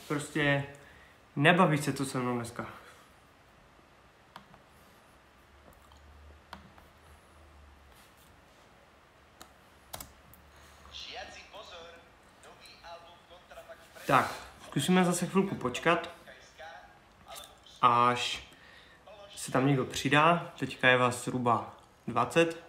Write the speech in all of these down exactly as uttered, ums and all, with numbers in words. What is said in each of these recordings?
prostě nebaví se to se mnou dneska. Tak, zkusíme zase chvilku počkat, až se tam někdo přidá. Teďka je vás zhruba dvacet.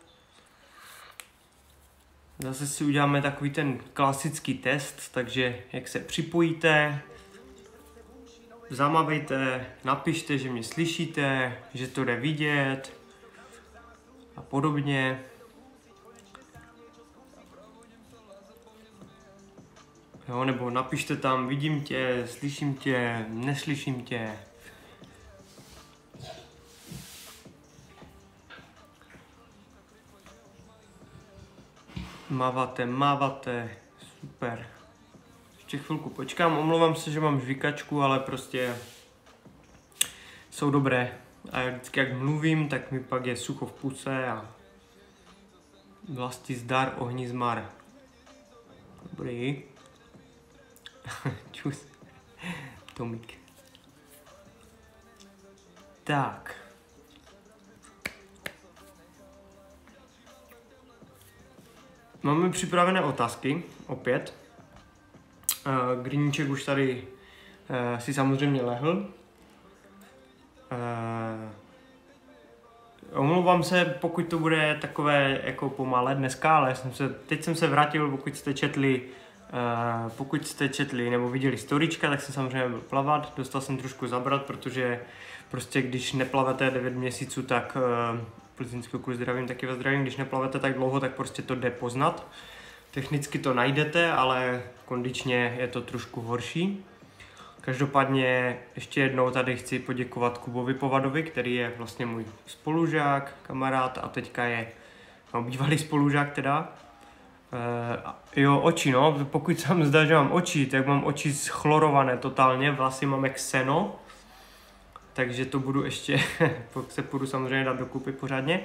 Zase si uděláme takový ten klasický test, takže jak se připojíte, zamavejte, napište, že mě slyšíte, že to jde vidět a podobně. Jo, nebo napište tam, vidím tě, slyším tě, neslyším tě. Mávate, mávate, super. Ještě chvilku počkám, omlouvám se, že mám žvíkačku, ale prostě jsou dobré. A vždycky jak mluvím, tak mi pak je sucho v puse a vlasti zdar, ohni zmar. Dobrý. Čus. Tomík. Tak. Máme připravené otázky, opět. Uh, Griníček už tady uh, si samozřejmě lehl. Uh, omlouvám se, pokud to bude takové jako pomalé dneska, ale jsem se, teď jsem se vrátil, pokud jste četli, uh, pokud jste četli nebo viděli storyčka, tak jsem samozřejmě byl plavat. Dostal jsem trošku zabrat, protože prostě když neplavete devět měsíců, tak uh, Plzeňského kvůli zdravím, taky ve zdravím, když neplavete tak dlouho, tak prostě to jde poznat. Technicky to najdete, ale kondičně je to trošku horší. Každopádně ještě jednou tady chci poděkovat Kubovi Povadovi, který je vlastně můj spolužák, kamarád a teďka je no, bývalý spolužák teda. E, jo, oči, no, pokud se vám zdá, že mám oči, tak mám oči schlorované totálně, vlasy mám jak seno. Takže to budu ještě, pokud se půjdu samozřejmě dát dokupy pořádně.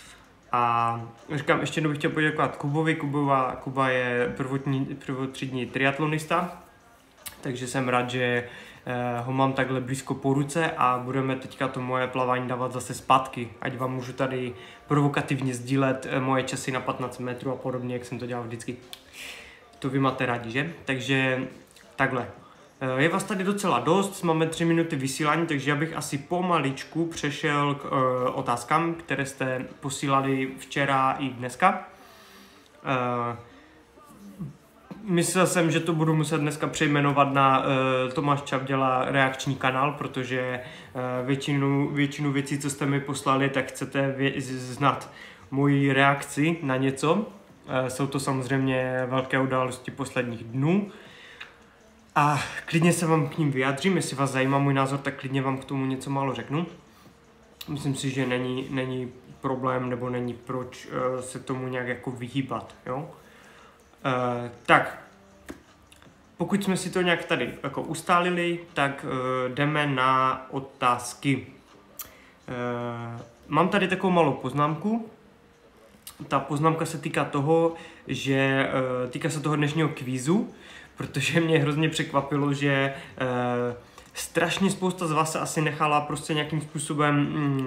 A říkám, ještě jednou bych chtěl poděkovat Kubovi. Kubova, Kuba je prvotní, prvotřídní triatlonista, takže jsem rád, že eh, ho mám takhle blízko po ruce a budeme teďka to moje plavání dávat zase zpátky, ať vám můžu tady provokativně sdílet eh, moje časy na patnáct metrů a podobně, jak jsem to dělal vždycky. To vy máte rádi, že? Takže takhle. Je vás tady docela dost, máme tři minuty vysílání, takže já bych asi pomaličku přešel k uh, otázkám, které jste posílali včera i dneska. Uh, myslel jsem, že to budu muset dneska přejmenovat na uh, Tomáš Čavděla reakční kanál, protože uh, většinu, většinu věcí, co jste mi poslali, tak chcete vě- znát moji reakci na něco. Uh, jsou to samozřejmě velké události posledních dnů. A klidně se vám k ním vyjádřím, jestli vás zajímá můj názor, tak klidně vám k tomu něco málo řeknu. Myslím si, že není, není problém, nebo není proč uh, se tomu nějak jako vyhýbat, jo. Uh, tak, pokud jsme si to nějak tady jako ustálili, tak uh, jdeme na otázky. Uh, mám tady takovou malou poznámku. Ta poznámka se týká toho, že uh, týká se toho dnešního kvízu, protože mě hrozně překvapilo, že e, strašně spousta z vás se asi nechala prostě nějakým způsobem, mm,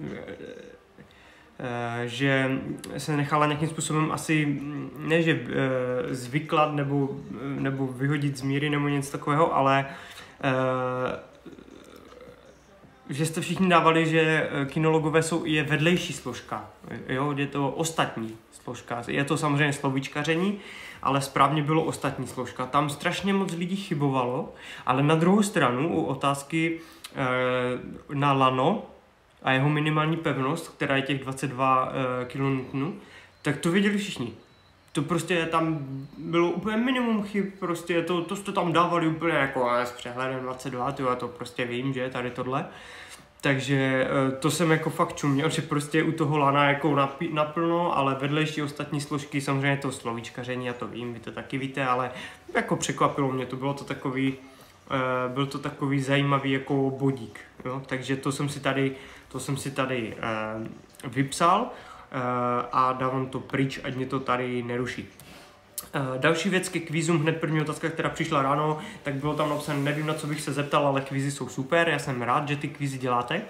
e, že se nechala nějakým způsobem asi, ne že e, zvyklat nebo, nebo vyhodit z míry nebo něco takového, ale e, že jste všichni dávali, že kinologové jsou je vedlejší složka, jo, je to ostatní složka, je to samozřejmě slovíčkaření, ale správně bylo ostatní složka. Tam strašně moc lidí chybovalo, ale na druhou stranu u otázky e, na lano a jeho minimální pevnost, která je těch dvacet dva e, kilonewtonů, tak to věděli všichni. To prostě tam bylo úplně minimum chyb, prostě to, to jste tam dávali úplně jako s přehledem dvacet dva, tyjo, já to prostě vím, že tady tohle. Takže to jsem jako fakt čuměl, že prostě u toho lana jako napí, naplno, ale vedlejší ostatní složky, samozřejmě to slovíčkaření, já to vím, vy to taky víte, ale jako překvapilo mě to, bylo to takový, uh, byl to takový zajímavý jako bodík, jo? Takže to jsem si tady, to jsem si tady uh, vypsal uh, a dávám to pryč, ať mě to tady neruší. Další věc ke kvízům, hned první otázka, která přišla ráno, tak bylo tam napsané, nevím, na co bych se zeptal, ale kvízy jsou super, já jsem rád, že ty kvízy děláte.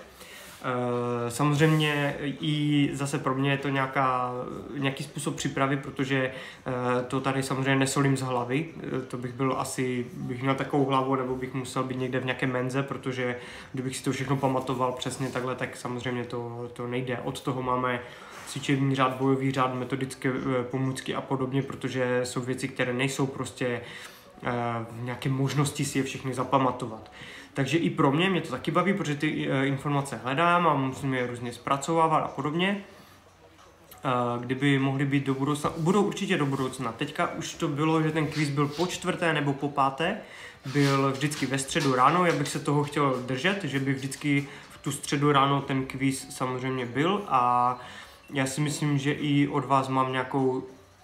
Samozřejmě i zase pro mě je to nějaká, nějaký způsob přípravy, protože to tady samozřejmě nesolím z hlavy, to bych byl asi, bych měl takovou hlavu, nebo bych musel být někde v nějaké menze, protože kdybych si to všechno pamatoval přesně takhle, tak samozřejmě to, to nejde. Od toho máme cvičební řád, bojový řád, metodické pomůcky a podobně, protože jsou věci, které nejsou prostě v nějaké možnosti si je všechny zapamatovat. Takže i pro mě, mě to taky baví, protože ty informace hledám a musím je různě zpracovávat a podobně. Kdyby mohly být do budoucna, budou určitě do budoucna. Teďka už to bylo, že ten kvíz byl po čtvrté nebo po páté, byl vždycky ve středu ráno, já bych se toho chtěl držet, že by vždycky v tu středu ráno ten kvíz samozřejmě byl a já si myslím, že i od vás mám nějakou,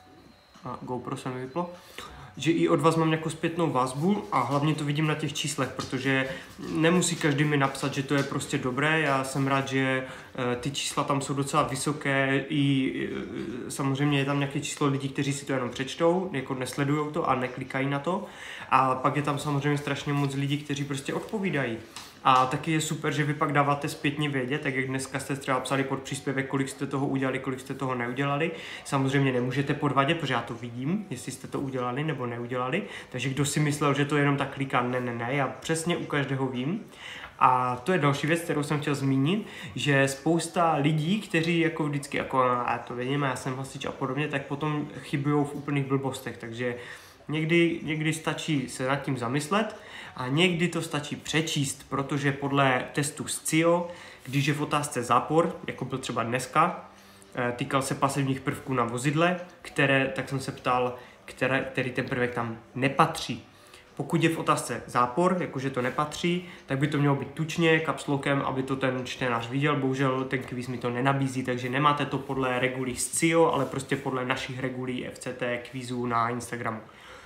a GoPro se mi vyplo, že i od vás mám nějakou zpětnou vazbu a hlavně to vidím na těch číslech, protože nemusí každý mi napsat, že to je prostě dobré, já jsem rád, že ty čísla tam jsou docela vysoké, i samozřejmě je tam nějaké číslo lidí, kteří si to jenom přečtou, jako nesledujou to a neklikají na to a pak je tam samozřejmě strašně moc lidí, kteří prostě odpovídají. A taky je super, že vy pak dáváte zpětně vědět, tak jak dneska jste třeba psali pod příspěvek, kolik jste toho udělali, kolik jste toho neudělali. Samozřejmě nemůžete podvádět, protože já to vidím, jestli jste to udělali nebo neudělali. Takže kdo si myslel, že to jenom tak kliká, ne, ne, ne, já přesně u každého vím. A to je další věc, kterou jsem chtěl zmínit, že spousta lidí, kteří jako vždycky, jako a to vidíme, já jsem hasič a podobně, tak potom chybujou v úplných blbostech, takže někdy, někdy stačí se nad tím zamyslet a někdy to stačí přečíst, protože podle testu S C I O, když je v otázce zápor, jako byl třeba dneska, týkal se pasivních prvků na vozidle, které, tak jsem se ptal, které, který ten prvek tam nepatří. Pokud je v otázce zápor, jakože to nepatří, tak by to mělo být tučně, kapslokem, aby to ten čtenář viděl. Bohužel ten kvíz mi to nenabízí, takže nemáte to podle regulí S C I O, ale prostě podle našich regulí F C T kvízů na Instagramu.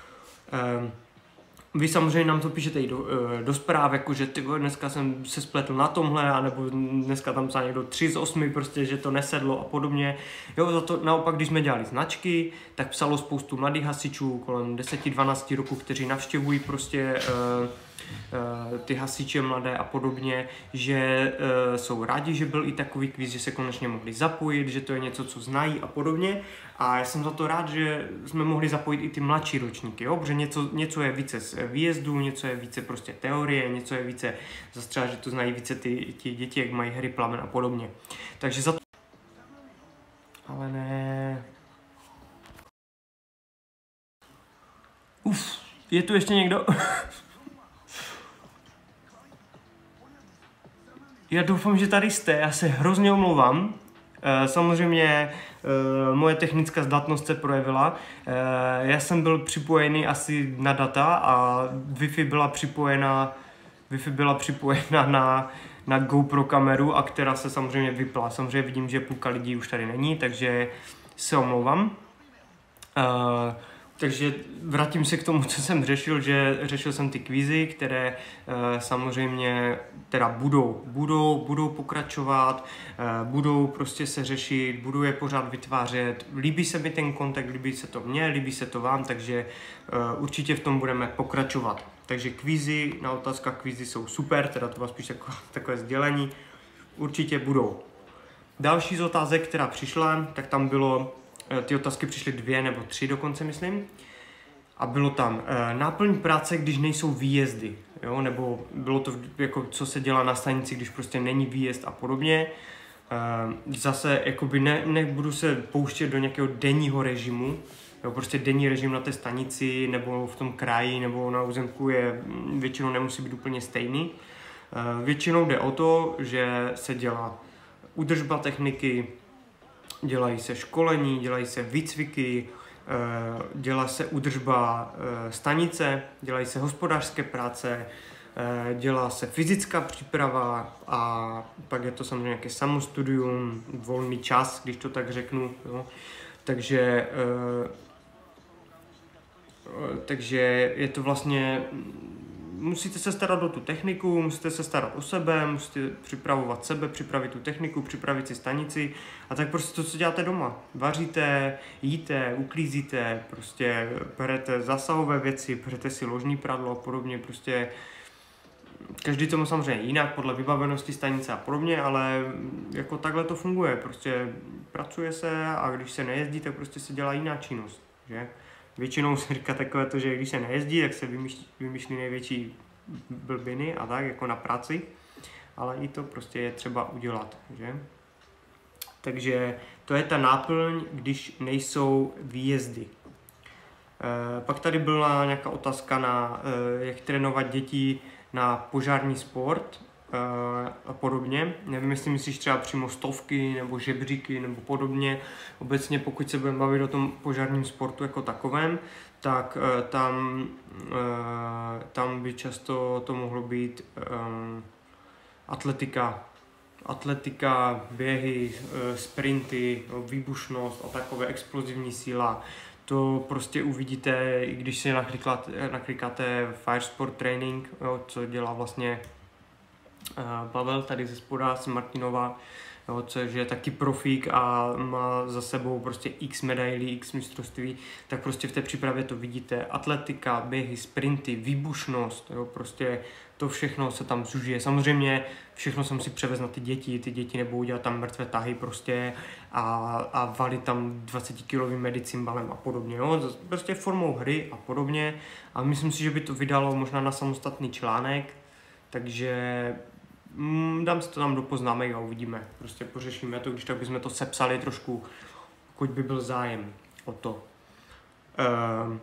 Um, Vy samozřejmě nám to píšete i do, do zpráv, jakože ty dneska jsem se spletl na tomhle, anebo dneska tam psal někdo tři z osmi, prostě, že to nesedlo a podobně. Jo, za to naopak, když jsme dělali značky, tak psalo spoustu mladých hasičů, kolem deset dvanáct roků, kteří navštěvují prostě uh, uh, ty hasiče mladé a podobně, že uh, jsou rádi, že byl i takový kvíz, že se konečně mohli zapojit, že to je něco, co znají a podobně. A já jsem za to rád, že jsme mohli zapojit i ty mladší ročníky, jo? Protože něco, něco je více z výjezdu, něco je více prostě teorie, něco je více zase třeba, že to znají více ty, ty děti, jak mají hry plamen a podobně. Takže za to... Ale ne... Uf, je tu ještě někdo? Já doufám, že tady jste, já se hrozně omlouvám. Samozřejmě moje technická zdatnost se projevila. Já jsem byl připojený asi na data a Wi-Fi byla připojena, Wi-Fi byla připojena na, na GoPro kameru, a která se samozřejmě vypla. Samozřejmě vidím, že půlka lidí už tady není, takže se omlouvám. Takže vrátím se k tomu, co jsem řešil, že řešil jsem ty kvízy, které e, samozřejmě teda budou, budou, budou pokračovat, e, budou prostě se řešit, budu je pořád vytvářet. Líbí se mi ten kontakt, líbí se to mně, líbí se to vám, takže e, určitě v tom budeme pokračovat. Takže kvízy, na otázkách kvízy jsou super, teda to vás spíš takové, takové sdělení, určitě budou. Další z otázek, která přišla, tak tam bylo, ty otázky přišly dvě nebo tři dokonce, myslím. A bylo tam e, náplň práce, když nejsou výjezdy, jo? Nebo bylo to jako, co se dělá na stanici, když prostě není výjezd a podobně. E, zase jakoby ne, nebudu se pouštět do nějakého denního režimu, jo? Prostě denní režim na té stanici nebo v tom kraji nebo na územku je většinou nemusí být úplně stejný. E, většinou jde o to, že se dělá údržba techniky, dělají se školení, dělají se výcviky, dělá se údržba stanice, dělají se hospodářské práce, dělá se fyzická příprava a pak je to samozřejmě nějaké samostudium, volný čas, když to tak řeknu. Jo. Takže, takže je to vlastně musíte se starat o tu techniku, musíte se starat o sebe, musíte připravovat sebe, připravit tu techniku, připravit si stanici a tak prostě to, co děláte doma. Vaříte, jíte, uklízíte, prostě berete zásahové věci, berete si ložní pradlo a podobně, prostě každý tomu samozřejmě jinak, podle vybavenosti stanice a podobně, ale jako takhle to funguje, prostě pracuje se a když se nejezdí, tak prostě se dělá jiná činnost, že? Většinou se říká takové to, že když se nejezdí, tak se vymýšlí, vymýšlí největší blbiny a tak, jako na práci, ale i to prostě je třeba udělat, že? Takže to je ta náplň, když nejsou výjezdy. E, pak tady byla nějaká otázka na, e, jak trénovat děti na požární sport e, a podobně. Nevím, jestli myslíš třeba přímo stovky nebo žebříky nebo podobně. Obecně pokud se budeme bavit o tom požárním sportu jako takovém, tak e, tam, e, tam by často to mohlo být e, atletika, atletika, běhy, e, sprinty, výbušnost a takové explozivní síla. To prostě uvidíte, i když si naklikáte Fire Sport Training, jo, co dělá vlastně uh, Pavel tady ze spoda, z Martinova, jo, což je taky profík a má za sebou prostě x medailí, x mistrovství, tak prostě v té přípravě to vidíte. Atletika, běhy, sprinty, výbušnost, jo, prostě to všechno se tam zužije. Samozřejmě všechno jsem si převez na ty děti, ty děti nebudou dělat tam mrtvé tahy prostě a, a valit tam dvacetikilovým medicimbalem a podobně, jo, prostě formou hry a podobně a myslím si, že by to vydalo možná na samostatný článek, takže mm, dám si to tam do poznámek a uvidíme, prostě pořešíme to, když tak bychom to sepsali trošku, pokud by byl zájem o to. Ehm.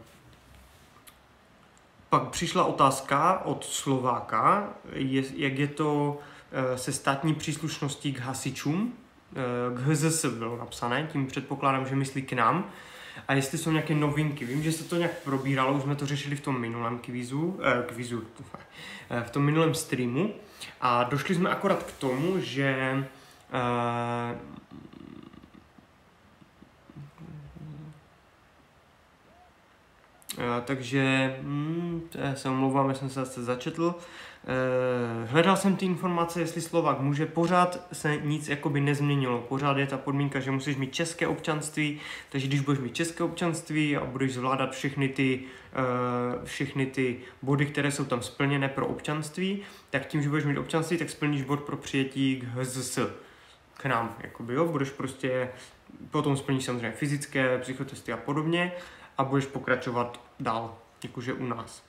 Pak přišla otázka od Slováka, je, jak je to e, se státní příslušností k hasičům, e, k H Z S bylo napsané, tím předpokládám, že myslí k nám. A jestli jsou nějaké novinky, vím, že se to nějak probíralo, už jsme to řešili v tom minulém kvízu, e, kvízu e, v tom minulém streamu a došli jsme akorát k tomu, že e, Uh, takže hmm, se omlouvám, já jsem se zase začetl. Uh, hledal jsem ty informace, jestli Slovák může, pořád se nic jakoby nezměnilo. Pořád je ta podmínka, že musíš mít české občanství, takže když budeš mít české občanství a budeš zvládat všechny ty, uh, všechny ty body, které jsou tam splněné pro občanství, tak tím, že budeš mít občanství, tak splníš bod pro přijetí k H Z S. K nám, jakoby, jo, budeš prostě, potom splníš samozřejmě fyzické, psychotesty a podobně a budeš pokračovat dál, jakože u nás.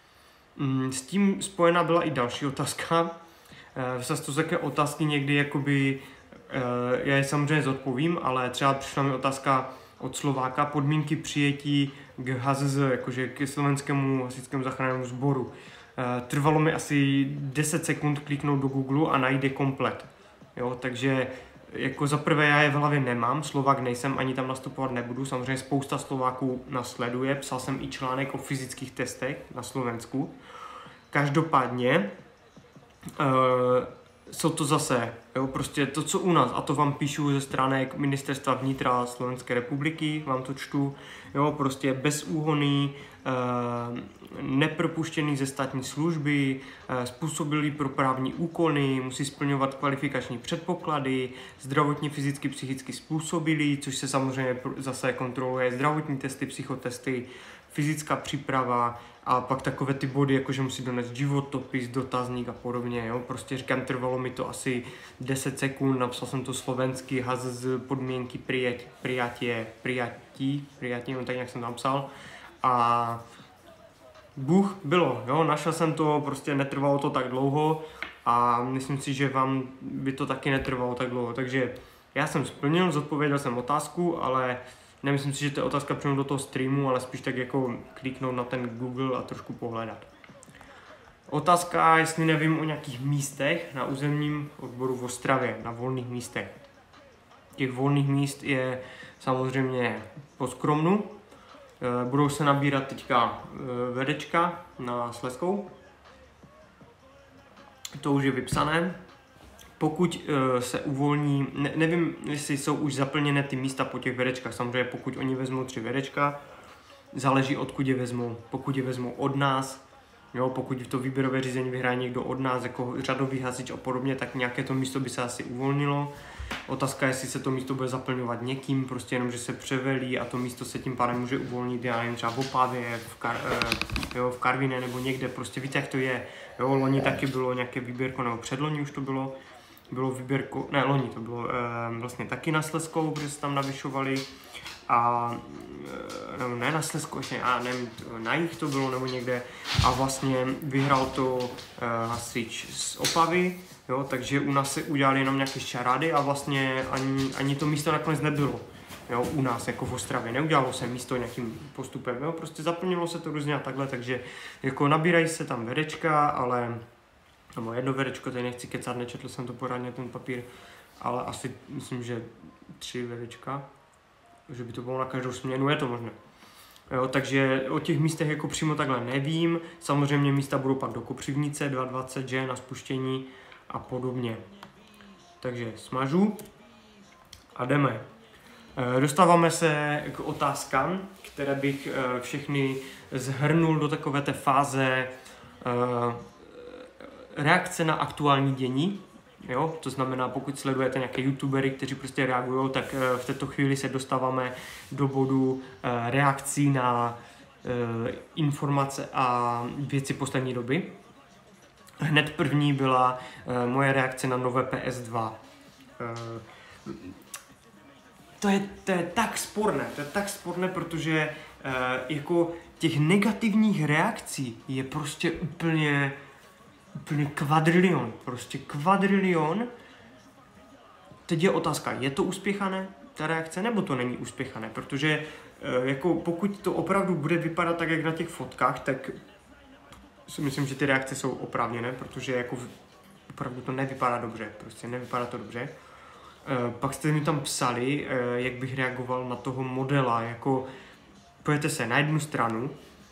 S tím spojená byla i další otázka. Zase to jsou také otázky někdy, jakoby, já je samozřejmě zodpovím, ale třeba přišla mi otázka od Slováka, podmínky přijetí k H Z Z, jakože k slovenskému hasičskému záchrannému sboru. Trvalo mi asi deset sekund kliknout do Google a najít je komplet. Jo, takže jako za prvé já je v hlavě nemám, Slovák nejsem, ani tam nastupovat nebudu, samozřejmě spousta Slováků nasleduje, psal jsem i článek o fyzických testech na Slovensku. Každopádně uh, jsou to zase, jo, prostě to, co u nás, a to vám píšu ze stránek Ministerstva vnitra Slovenské republiky, vám to čtu, jo, prostě bezúhonný, uh, nepropuštěný ze státní služby, uh, způsobilý pro právní úkony, musí splňovat kvalifikační předpoklady, zdravotně, fyzicky, psychicky způsobilý, což se samozřejmě zase kontroluje, zdravotní testy, psychotesty, fyzická příprava a pak takové ty body, jako že musí donést životopis, dotazník a podobně, jo. Prostě říkám, trvalo mi to asi deset sekund, napsal jsem to slovensky, H Z Z, podmínky prijatí, prijatí, prijatí, no tak nějak jsem tam psal a Bůh bylo, jo, našel jsem to, prostě netrvalo to tak dlouho a myslím si, že vám by to taky netrvalo tak dlouho, takže já jsem splnil, zodpověděl jsem otázku, ale nemyslím si, že to je otázka přímo do toho streamu, ale spíš tak jako kliknout na ten Google a trošku pohledat. Otázka, jestli nevím o nějakých místech na územním odboru v Ostravě, na volných místech. Těch volných míst je samozřejmě po Skromnu. Budou se nabírat teďka vedečka na Slezskou. To už je vypsané. Pokud uh, se uvolní, ne, nevím, jestli jsou už zaplněné ty místa po těch vedečkách, samozřejmě pokud oni vezmou tři vedečka, záleží odkud je vezmou. Pokud je vezmou od nás, Jo, pokud to výběrové řízení vyhraje někdo od nás, jako řadový hasič a podobně, tak nějaké to místo by se asi uvolnilo. Otázka je, jestli se to místo bude zaplňovat někým, prostě jenom, že se převelí a to místo se tím pádem může uvolnit, já nevím, třeba v Opavě, v, Kar, jo, v Karviné nebo někde, prostě víte, jak to je. Jo, loni taky bylo nějaké výběrko, nebo předloni už to bylo, bylo výběrko, ne, loni to bylo e, vlastně taky na Slezskou, protože se tam navyšovali. A no, ne na Slezsku, já nevím, na jich to bylo nebo někde a vlastně vyhrál to uh, hasič z Opavy, jo, takže u nás se udělali jenom nějaké šarády a vlastně ani, ani to místo nakonec nebylo, jo, u nás jako v Ostravě, neudělalo se místo nějakým postupem, jo, prostě zaplnilo se to různě a takhle, takže jako nabírají se tam vedečka, ale, nebo jedno vedečko, tady nechci kecat, nečetl jsem to pořádně ten papír, ale asi myslím, že tři vedečka. Že by to bylo na každou směnu, je to možné. Jo, takže o těch místech jako přímo takhle nevím. Samozřejmě místa budou pak do Kopřivnice, dvacet dva, že, na spuštění a podobně. Takže smažu a jdeme. E, dostáváme se k otázkám, které bych e, všechny zhrnul do takové té fáze e, reakce na aktuální dění. Jo, to znamená, pokud sledujete nějaké youtubery, kteří prostě reagují, tak v této chvíli se dostáváme do bodu reakcí na informace a věci poslední doby. Hned první byla moje reakce na nové P S dva. To je, to je tak sporné, to je tak sporné, protože jako těch negativních reakcí je prostě úplně úplně kvadrilion, prostě kvadrilion. Teď je otázka, je to uspěchané, ta reakce, nebo to není uspěchané, protože jako pokud to opravdu bude vypadat tak, jak na těch fotkách, tak si myslím, že ty reakce jsou oprávněné, protože jako opravdu to nevypadá dobře, prostě nevypadá to dobře. Pak jste mi tam psali, jak bych reagoval na toho modela, jako pojďte se na jednu stranu,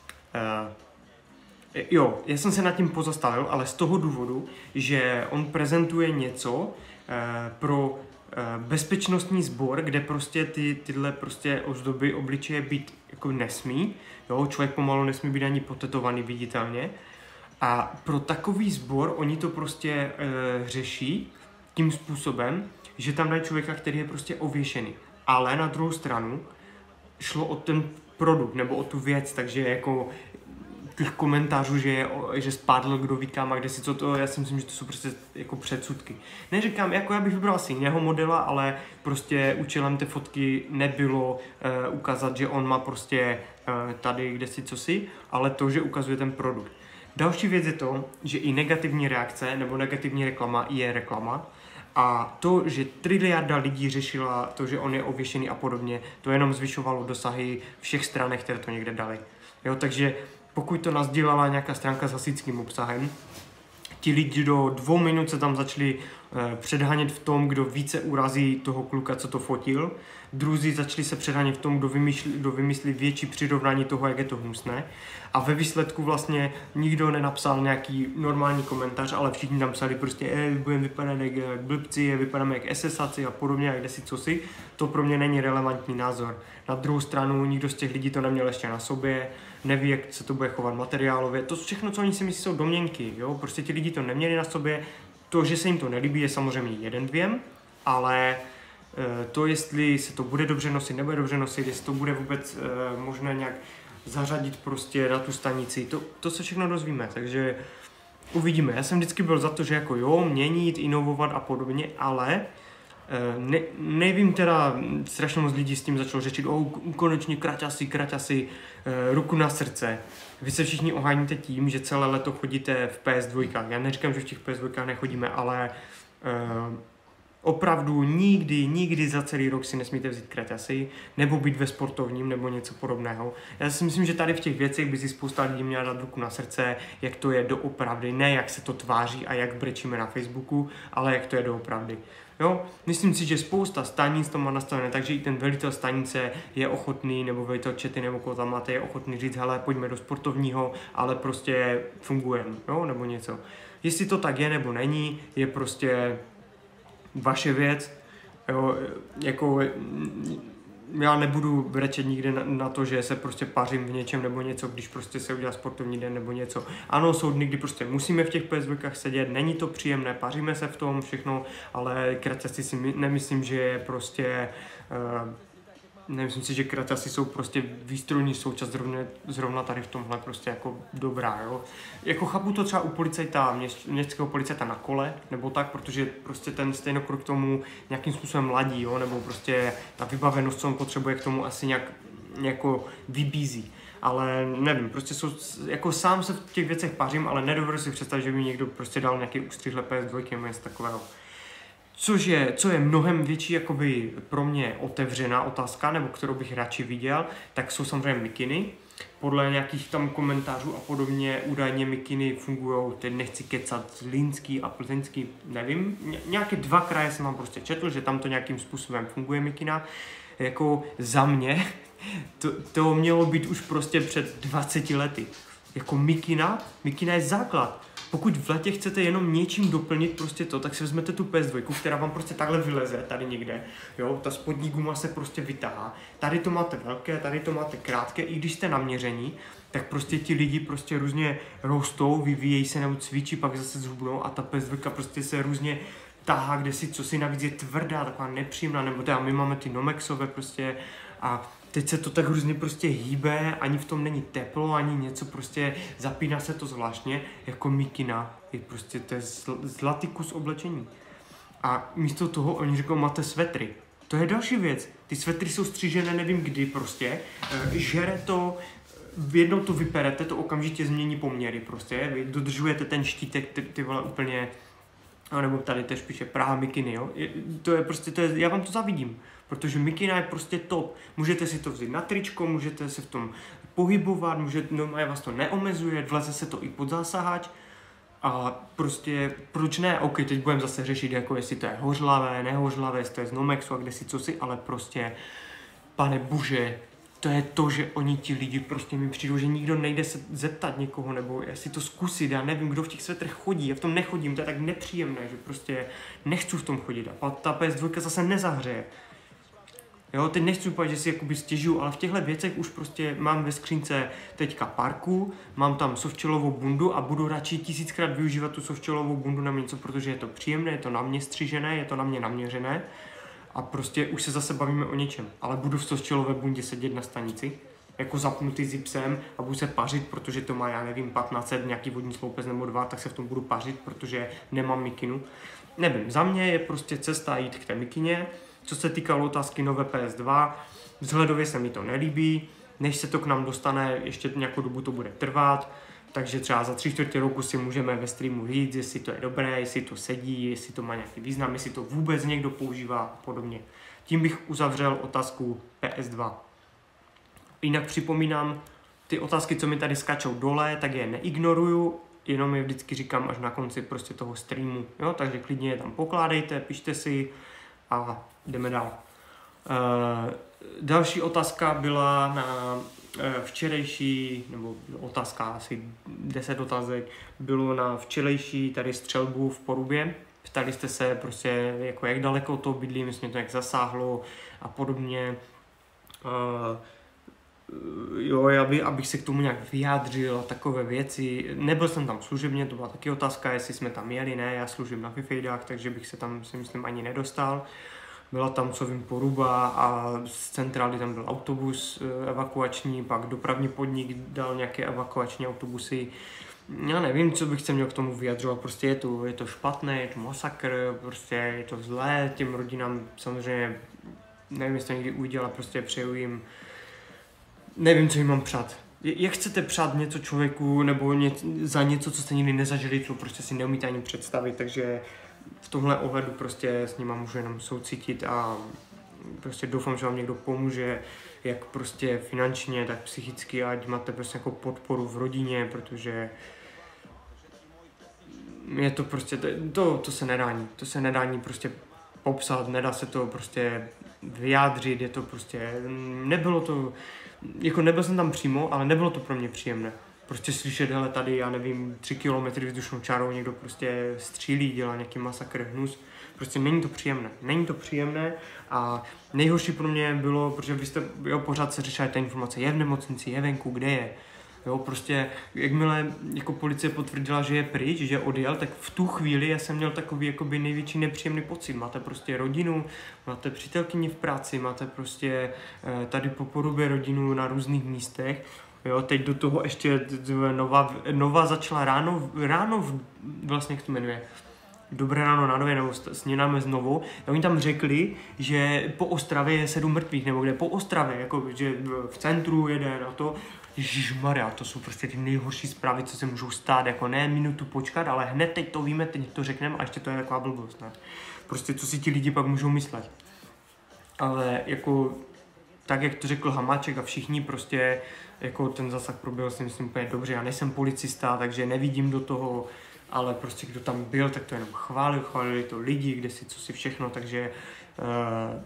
jo, já jsem se nad tím pozastavil, ale z toho důvodu, že on prezentuje něco eh, pro eh, bezpečnostní sbor, kde prostě ty, tyhle prostě ozdoby obličeje být jako nesmí, jo, člověk pomalu nesmí být ani potetovaný viditelně a pro takový sbor oni to prostě eh, řeší tím způsobem, že tam dají člověka, který je prostě ověšený, ale na druhou stranu šlo o ten produkt nebo o tu věc, takže jako těch komentářů, že, je, že spadl, kdo ví kam a kde si co to, já si myslím, že to jsou prostě jako předsudky. Neříkám, jako já bych vybral asi jiného modela, ale prostě účelem té fotky nebylo uh, ukázat, že on má prostě uh, tady kde si co si, ale to, že ukazuje ten produkt. Další věc je to, že i negativní reakce nebo negativní reklama je reklama. A to, že triliarda lidí řešila to, že on je ověšený a podobně, to jenom zvyšovalo dosahy všech stran, které to někde dali. Jo, takže pokud to nasdílala nějaká stránka s hasičským obsahem, ti lidi do dvou minut se tam začali eh, předhánět v tom, kdo více urazí toho kluka, co to fotil. Druzí začali se předhánět v tom, kdo vymyslí, kdo vymyslí větší přirovnání toho, jak je to hnusné. A ve výsledku vlastně nikdo nenapsal nějaký normální komentář, ale všichni tam psali prostě, eh, budeme vypadat jak blbci, vypadáme jak esesáci a podobně, jak desi cosi. To pro mě není relevantní názor. Na druhou stranu nikdo z těch lidí to neměl ještě na sobě, neví, jak se to bude chovat materiálově. To všechno, co oni si myslí, jsou domněnky, jo? Prostě ti lidi to neměli na sobě. To, že se jim to nelíbí, je samozřejmě jeden věm, ale e, to, jestli se to bude dobře nosit, nebude dobře nosit, jestli to bude vůbec e, možné nějak zařadit prostě na tu stanici, to, to se všechno dozvíme, takže uvidíme. Já jsem vždycky byl za to, že jako jo, měnit, inovovat a podobně, ale Ne, nevím teda, strašně moc lidí s tím začalo řečit, oh, konečně kraťasy, kraťasy, ruku na srdce. Vy se všichni oháníte tím, že celé leto chodíte v P S dva. Já neříkám, že v těch P S dva nechodíme, ale uh, opravdu nikdy, nikdy za celý rok si nesmíte vzít kraťasy, nebo být ve sportovním, nebo něco podobného. Já si myslím, že tady v těch věcech by si spousta lidí měla dát ruku na srdce, jak to je doopravdy, ne jak se to tváří a jak brečíme na Facebooku, ale jak to je doopravdy. Jo, myslím si, že spousta stanic to má nastavené, takže i ten velitel stanice je ochotný, nebo velitel čety, nebo koho tam máte, je ochotný říct, hele, pojďme do sportovního, ale prostě fungujeme, jo, nebo něco. Jestli to tak je, nebo není, je prostě vaše věc, jo, jako já nebudu brečet nikde na, na to, že se prostě pařím v něčem nebo něco, když prostě se udělá sportovní den nebo něco. Ano, jsou dny, kdy prostě musíme v těch P S dvojkách sedět, není to příjemné, paříme se v tom všechno, ale kraťasy si my, nemyslím, že je prostě... Uh, Nemyslím si, že kraťasy jsou prostě výstrojní součást zrovna, zrovna tady v tomhle prostě jako dobrá, jo. Jako chápu to třeba u policajta, měst, městského policajta na kole, nebo tak, protože prostě ten stejnokrok k tomu nějakým způsobem ladí, jo, nebo prostě ta vybavenost, co on potřebuje k tomu asi nějak jako vybízí. Ale nevím, prostě jsou, jako sám se v těch věcech pařím, ale nedovedu si představit, že by mi někdo prostě dal nějaký ústřihle P S dva nebo něco takového. Což je, co je mnohem větší jakoby pro mě otevřená otázka, nebo kterou bych radši viděl, tak jsou samozřejmě mikiny. Podle nějakých tam komentářů a podobně údajně mikiny fungují, teď nechci kecat, Zlínský a Plzeňský, nevím. Ně, nějaké dva kraje jsem vám prostě četl, že tam to nějakým způsobem funguje mikina. Jako za mě to, to mělo být už prostě před dvaceti lety. Jako mikina, mikina je základ. Pokud v letě chcete jenom něčím doplnit prostě to, tak si vezmete tu P S dva, která vám prostě takhle vyleze tady někde, jo, ta spodní guma se prostě vytáhá, tady to máte velké, tady to máte krátké, i když jste naměření, tak prostě ti lidi prostě různě rostou, vyvíjejí se nebo cvičí, pak zase zhubnou a ta P S dva prostě se různě tahá, kde si, co si navíc je tvrdá, taková nepříjemná, nebo teda my máme ty Nomexové prostě a teď se to tak různě prostě hýbe, ani v tom není teplo, ani něco, prostě zapíná se to zvláštně, jako mikina, je prostě to je zlatý kus oblečení. A místo toho oni říkají, máte svetry. To je další věc, ty svetry jsou střížené nevím kdy prostě, žere to, jednou to vyperete, to okamžitě změní poměry prostě, vy dodržujete ten štítek, ty, ty vole úplně, nebo tady tež píše Praha mikiny, jo, je, to je prostě, to je, já vám to zavidím. Protože mikina je prostě top. Můžete si to vzít na tričko, můžete se v tom pohybovat, můžete, no vás to neomezuje, vleze se to i pod zásahač. A prostě, proč ne? OK, teď budeme zase řešit, jako jestli to je hořlavé, nehořlavé, jestli to je z Nomexu a kde si co si, ale prostě, pane bože, to je to, že oni ti lidi prostě mi přijdou, že nikdo nejde se zeptat někoho, nebo jestli to zkusit, já nevím, kdo v těch svetrech chodí, já v tom nechodím, to je tak nepříjemné, že prostě nechci v tom chodit a ta P S dva zase nezahřeje. Jo, teď nechci úplně, že si jakoby stěžuju, ale v těchto věcech už prostě mám ve skřínce teďka parku, mám tam softgelovou bundu a budu radši tisíckrát využívat tu softgelovou bundu na něco, protože je to příjemné, je to na mě střížené, je to na mě naměřené a prostě už se zase bavíme o něčem, ale budu v softgelové bundě sedět na stanici, jako zapnutý zipsem a budu se pařit, protože to má, já nevím, patnáct set, nějaký vodní sloupec nebo dva, tak se v tom budu pařit, protože nemám mikinu. Nevím, za mě je prostě cesta jít k té mikině. Co se týkalo otázky nové P S dva, vzhledově se mi to nelíbí, než se to k nám dostane, ještě nějakou dobu to bude trvat, takže třeba za tři čtvrtě roku si můžeme ve streamu říct, jestli to je dobré, jestli to sedí, jestli to má nějaký význam, jestli to vůbec někdo používá a podobně. Tím bych uzavřel otázku P S dva. Jinak připomínám, ty otázky, co mi tady skačou dole, tak je neignoruju, jenom je vždycky říkám až na konci prostě toho streamu, jo? Takže klidně je tam pokládejte, pište si a jdeme dál. Uh, další otázka byla na uh, včerejší, nebo otázka, asi deset otázek, bylo na včerejší tady střelbu v Porubě. Ptali jste se prostě, jako jak daleko to bydlí, myslím, to jak zasáhlo a podobně. Uh, jo, aby, abych se k tomu nějak vyjádřil a takové věci. Nebyl jsem tam služebně, to byla taky otázka, jestli jsme tam jeli, ne, já služím na Fifejdách, takže bych se tam, si myslím, ani nedostal. Byla tam, co vím, Poruba a z centrály tam byl autobus evakuační, pak dopravní podnik dal nějaké evakuační autobusy. Já nevím, co bych se měl k tomu vyjadřovat, prostě je to, je to špatné, je to masakr, prostě je to zlé, těm rodinám samozřejmě, nevím, jestli to někdy uviděla, prostě přeju jim, nevím, co jim mám přát. Jak chcete přát něco člověku, nebo ně, za něco, co jste nikdy nezažili, to prostě si neumíte ani představit, takže v tomhle ohledu prostě s nima můžu jenom soucítit a prostě doufám, že vám někdo pomůže, jak prostě finančně, tak psychicky, ať máte prostě jako podporu v rodině, protože je to prostě, to, to se nedá ní, to se nedá ní prostě popsat, nedá se to prostě vyjádřit, je to prostě, nebylo to, jako nebyl jsem tam přímo, ale nebylo to pro mě příjemné. Prostě slyšet, hele, tady, já nevím, tři kilometry vzdušnou čárou někdo prostě střílí, dělá nějaký masakr, hnus, Prostě není to příjemné, není to příjemné a nejhorší pro mě bylo, protože vy jste, jo, pořád se řešila ta informace, je v nemocnici, je venku, kde je. Jo, prostě, jakmile jako policie potvrdila, že je pryč, že odjel, tak v tu chvíli já jsem měl takový jakoby největší nepříjemný pocit. Máte prostě rodinu, máte přítelkyni v práci, máte prostě tady po Porubě rodinu na různých místech. Jo, teď do toho ještě Nova, Nova začala ráno, ráno vlastně, jak to jmenuje, Dobré ráno na Nově, nebo snědáme znovu. A oni tam řekli, že po Ostravě je sedm mrtvých, nebo kde po Ostravě, jako, že v centru jeden a to. Ježišmarja, to jsou prostě ty nejhorší zprávy, co se můžou stát, jako ne minutu počkat, ale hned teď to víme, teď to řekneme a ještě to je taková blbost, ne? Prostě co si ti lidi pak můžou myslet. Ale jako, tak jak to řekl Hamáček a všichni prostě, jako ten zasah proběhl si myslím úplně dobře, já nejsem policista, takže nevidím do toho, ale prostě kdo tam byl, tak to jenom chválil, chválili to lidi, kde si, co si všechno, takže uh,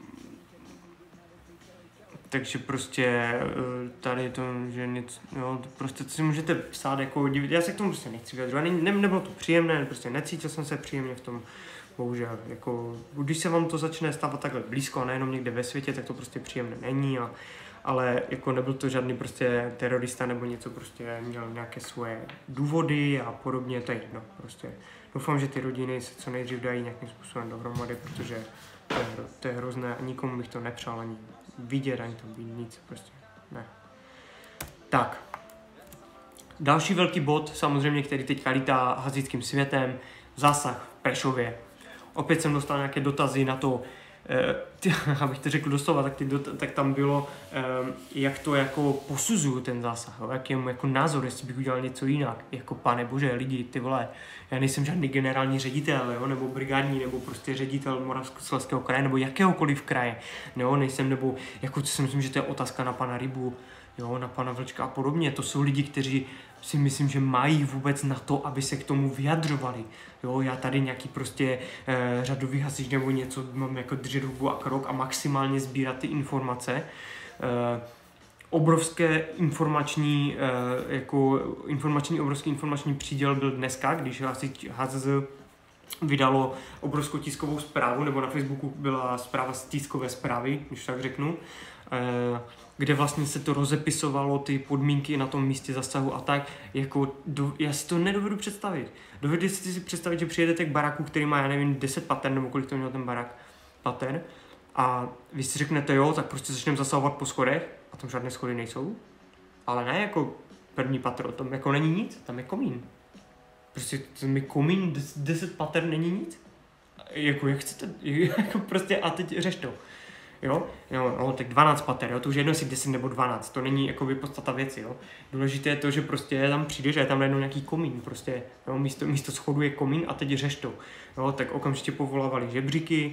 takže prostě tady to, že něco, jo, prostě to si můžete psát jako divit, já se k tomu prostě nechci vyjadřovat, ne, nebylo to příjemné, prostě necítil jsem se příjemně v tom, bohužel, jako, když se vám to začne stávat takhle blízko a nejenom někde ve světě, tak to prostě příjemné není, a, ale jako nebyl to žádný prostě terorista nebo něco, prostě měl nějaké svoje důvody a podobně, to je jedno, prostě doufám, že ty rodiny se co nejdřív dají nějakým způsobem dohromady, protože to je, to je hrozné a nikomu bych to nepřál ani vidět, ani tam být nic, prostě ne. Tak, další velký bod, samozřejmě, který teďka lítá hasičským světem, zásah v Prešově. Opět jsem dostal nějaké dotazy na to, eh, ty, abych to řekl doslova, tak, ty dot, tak tam bylo, eh, jak to jako posuzuju ten zásah, jo? Jaký je můj jako názor, jestli bych udělal něco jinak, jako pane bože, lidi, ty vole, já nejsem žádný generální ředitel, jo? Nebo brigádní, nebo prostě ředitel Moravskoslezského kraje, nebo jakéhokoliv kraje, jo? Nejsem, nebo jako si myslím, že to je otázka na pana Rybu, jo? Na pana Vlčka a podobně, to jsou lidi, kteří si myslím, že mají vůbec na to, aby se k tomu vyjadřovali. Jo, já tady nějaký prostě eh, řadový hasič nebo něco mám jako držet hubu a krok a maximálně sbírat ty informace. Eh, obrovské informační, eh, jako informační, obrovský informační příděl byl dneska, když hasič H Z Z vydalo obrovskou tiskovou zprávu, nebo na Facebooku byla zpráva z tiskové zprávy, když tak řeknu, eh, kde vlastně se to rozepisovalo, ty podmínky na tom místě zasahu a tak, jako do, já si to nedovedu představit. Dovedete si představit, že přijedete k baraku, který má, já nevím, deset pater, nebo kolik to měl ten barak pater, a vy si řeknete, jo, tak prostě začneme zasahovat po schodech, a tam žádné schody nejsou, ale ne jako první patro, o tom jako není nic, tam je komín. Prostě tam je komín, deset pater není nic. Jako, jak chcete, jako prostě, a teď řeš to. Jo, jo, no, tak dvanáct pater, jo, to už je jedno si deset nebo dvanáct, to není jakoby podstata věci, jo. Důležité je to, že prostě tam přijdeš a je tam najednou nějaký komín, prostě, jo, místo, místo schodu je komín a teď řeš to, jo, tak okamžitě povolávali žebříky,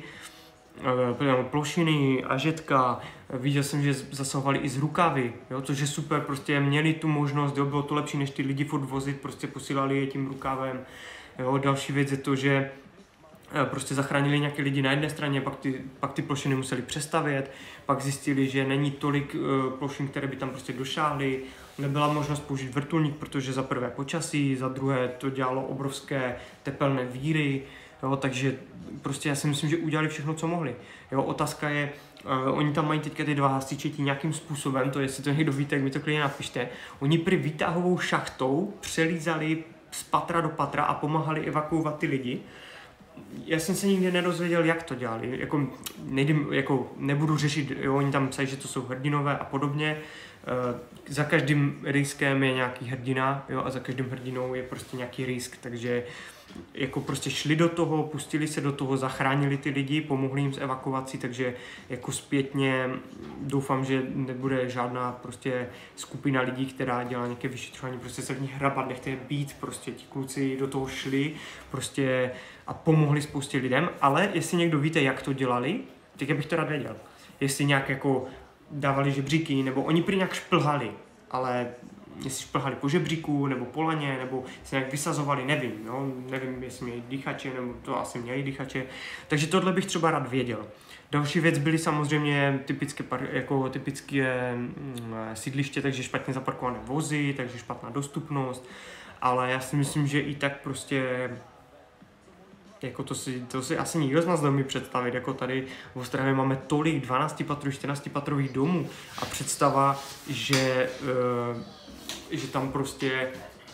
plošiny, ažetka, viděl jsem, že zasahovali i z rukavy, jo, což je super, prostě měli tu možnost, jo, bylo to lepší, než ty lidi furt vozit, prostě posílali je tím rukávem, jo, další věc je to, že prostě zachránili nějaké lidi na jedné straně, pak ty, pak ty plošiny museli přestavět, pak zjistili, že není tolik uh, plošin, které by tam prostě došáhly, nebyla možnost použít vrtulník, protože za prvé počasí, za druhé to dělalo obrovské tepelné víry, jo, takže prostě já si myslím, že udělali všechno, co mohli. Jo, otázka je, uh, oni tam mají teďka ty dva hasiči nějakým způsobem, to jestli to někdo víte, jak mi to klidně napište, oni prý výtahovou šachtou přelízali z patra do patra a pomáhali evakuovat ty lidi. Já jsem se nikdy nedozvěděl, jak to dělali, jako, nejdem, jako nebudu řešit, jo, oni tam psají, že to jsou hrdinové a podobně, e, za každým riskem je nějaký hrdina, jo, a za každým hrdinou je prostě nějaký risk, takže jako prostě šli do toho, pustili se do toho, zachránili ty lidi, pomohli jim s evakuací, takže jako zpětně doufám, že nebude žádná prostě skupina lidí, která dělá nějaké vyšetřování, prostě se v nich hrabat, nechte je být, prostě ti kluci do toho šli, prostě a pomohli spoustě lidem, ale jestli někdo víte, jak to dělali, tak já bych to rád věděl. Jestli nějak jako dávali žebříky, nebo oni prý nějak šplhali, ale jestli šplhali po žebříku, nebo po laně, nebo se nějak vysazovali, nevím, jo? Nevím, jestli měli dýchače, nebo to asi měli dýchače, takže tohle bych třeba rád věděl. Další věc byly samozřejmě typické, jako typické mm, sídliště, takže špatně zaparkované vozy, takže špatná dostupnost, ale já si myslím, že i tak prostě jako to si, to si asi nikdo z nás neumí představit, jako tady v Ostravě máme tolik dvanáct patrových, čtrnáct patrových domů a představa, že, uh, že tam prostě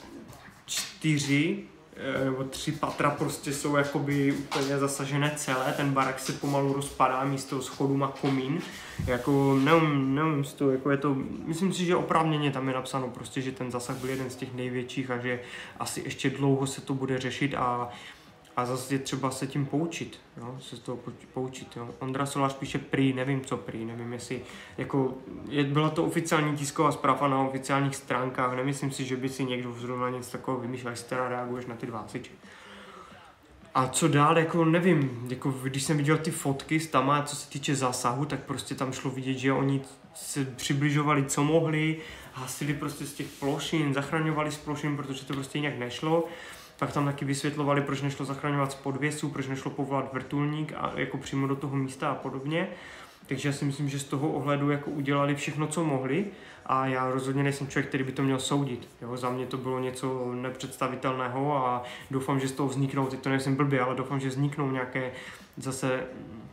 čtyři nebo tři patra prostě jsou jakoby úplně zasažené celé, ten barak se pomalu rozpadá, místo schodů má komín, jako nevím, nevím z toho, jako je to, myslím si, že oprávněně tam je napsáno prostě, že ten zasah byl jeden z těch největších a že asi ještě dlouho se to bude řešit a A zase je třeba se tím poučit, jo? Se z toho poučit. Jo? Ondra Solář píše prý, nevím co prý, nevím jestli, jako, je, byla to oficiální tisková zpráva na oficiálních stránkách, nemyslím si, že by si někdo zrovna něco takového vymýšlel, jestli teda reaguješ na ty dva hasiče. A co dál, jako nevím, jako když jsem viděl ty fotky s tama, co se týče zásahu, tak prostě tam šlo vidět, že oni se přibližovali, co mohli, hasili prostě z těch plošin, zachraňovali z plošin, protože to prostě jinak nešlo. Pak tam taky vysvětlovali, proč nešlo zachraňovat z podvěsu, proč nešlo povolat vrtulník a jako přímo do toho místa a podobně. Takže já si myslím, že z toho ohledu jako udělali všechno, co mohli a já rozhodně nejsem člověk, který by to měl soudit. Jo? Za mě to bylo něco nepředstavitelného a doufám, že z toho vzniknou, teď to nejsem blbý, ale doufám, že vzniknou nějaké zase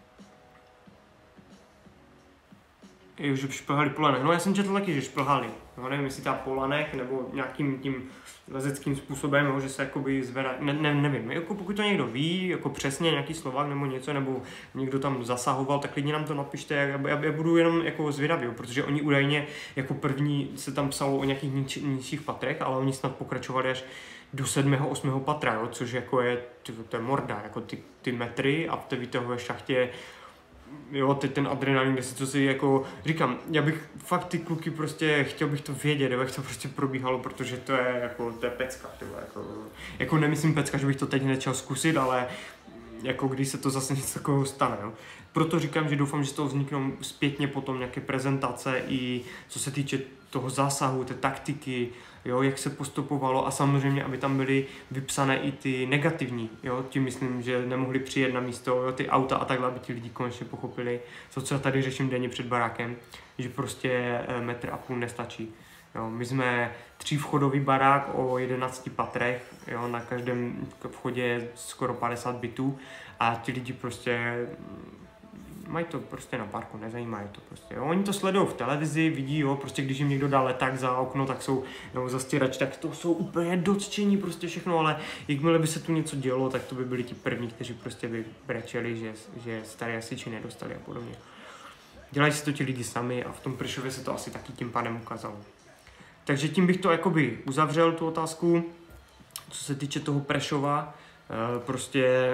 jo, že šplhali Polanek. No já jsem četl taky, že šplhali. No, nevím, jestli ta Polanek nebo nějakým tím lezeckým způsobem, jo, že se jakoby zvedá, ne, ne, nevím, jako pokud to někdo ví, jako přesně nějaký Slovák nebo něco, nebo někdo tam zasahoval, tak klidně nám to napište, já, já, já budu jenom jako zvědavý, protože oni údajně jako první se tam psalo o nějakých nič, nižších patrech, ale oni snad pokračovali až do sedmého, osmého patra, jo, což jako je, to, to je morda, jako ty, ty metry a v té výtahové šachtě. Jo, teď ten adrenalin, kde si to si jako, říkám, já bych fakt ty kluky prostě, chtěl bych to vědět, jak to prostě probíhalo, protože to je jako, to je pecka, tyhle, jako, jako nemyslím pecka, že bych to teď nechtěl zkusit, ale jako když se to zase něco takového stane, jo. Proto říkám, že doufám, že z toho vzniknou zpětně potom nějaké prezentace i co se týče toho zásahu, té taktiky, jo, jak se postupovalo a samozřejmě, aby tam byly vypsané i ty negativní, jo, tím myslím, že nemohli přijet na místo, jo, ty auta a takhle, aby ti lidi konečně pochopili, to, co já tady řeším denně před barákem, že prostě metr a půl nestačí. Jo, my jsme třívchodový barák o jedenácti patrech, jo, na každém vchodě je skoro padesát bytů a ti lidi prostě mají to prostě na parku, nezajímají to prostě, jo. Oni to sledují v televizi, vidí, jo, prostě když jim někdo dá leták za okno, tak jsou, nebo za stěrač, tak to jsou úplně dotčení prostě všechno, ale jakmile by se tu něco dělo, tak to by byli ti první, kteří prostě by brečeli, že, že staré hasiči nedostali a podobně. Dělají si to ti lidi sami a v tom Prešově se to asi taky tím pádem ukázalo. Takže tím bych to jakoby uzavřel, tu otázku, co se týče toho Prešova, prostě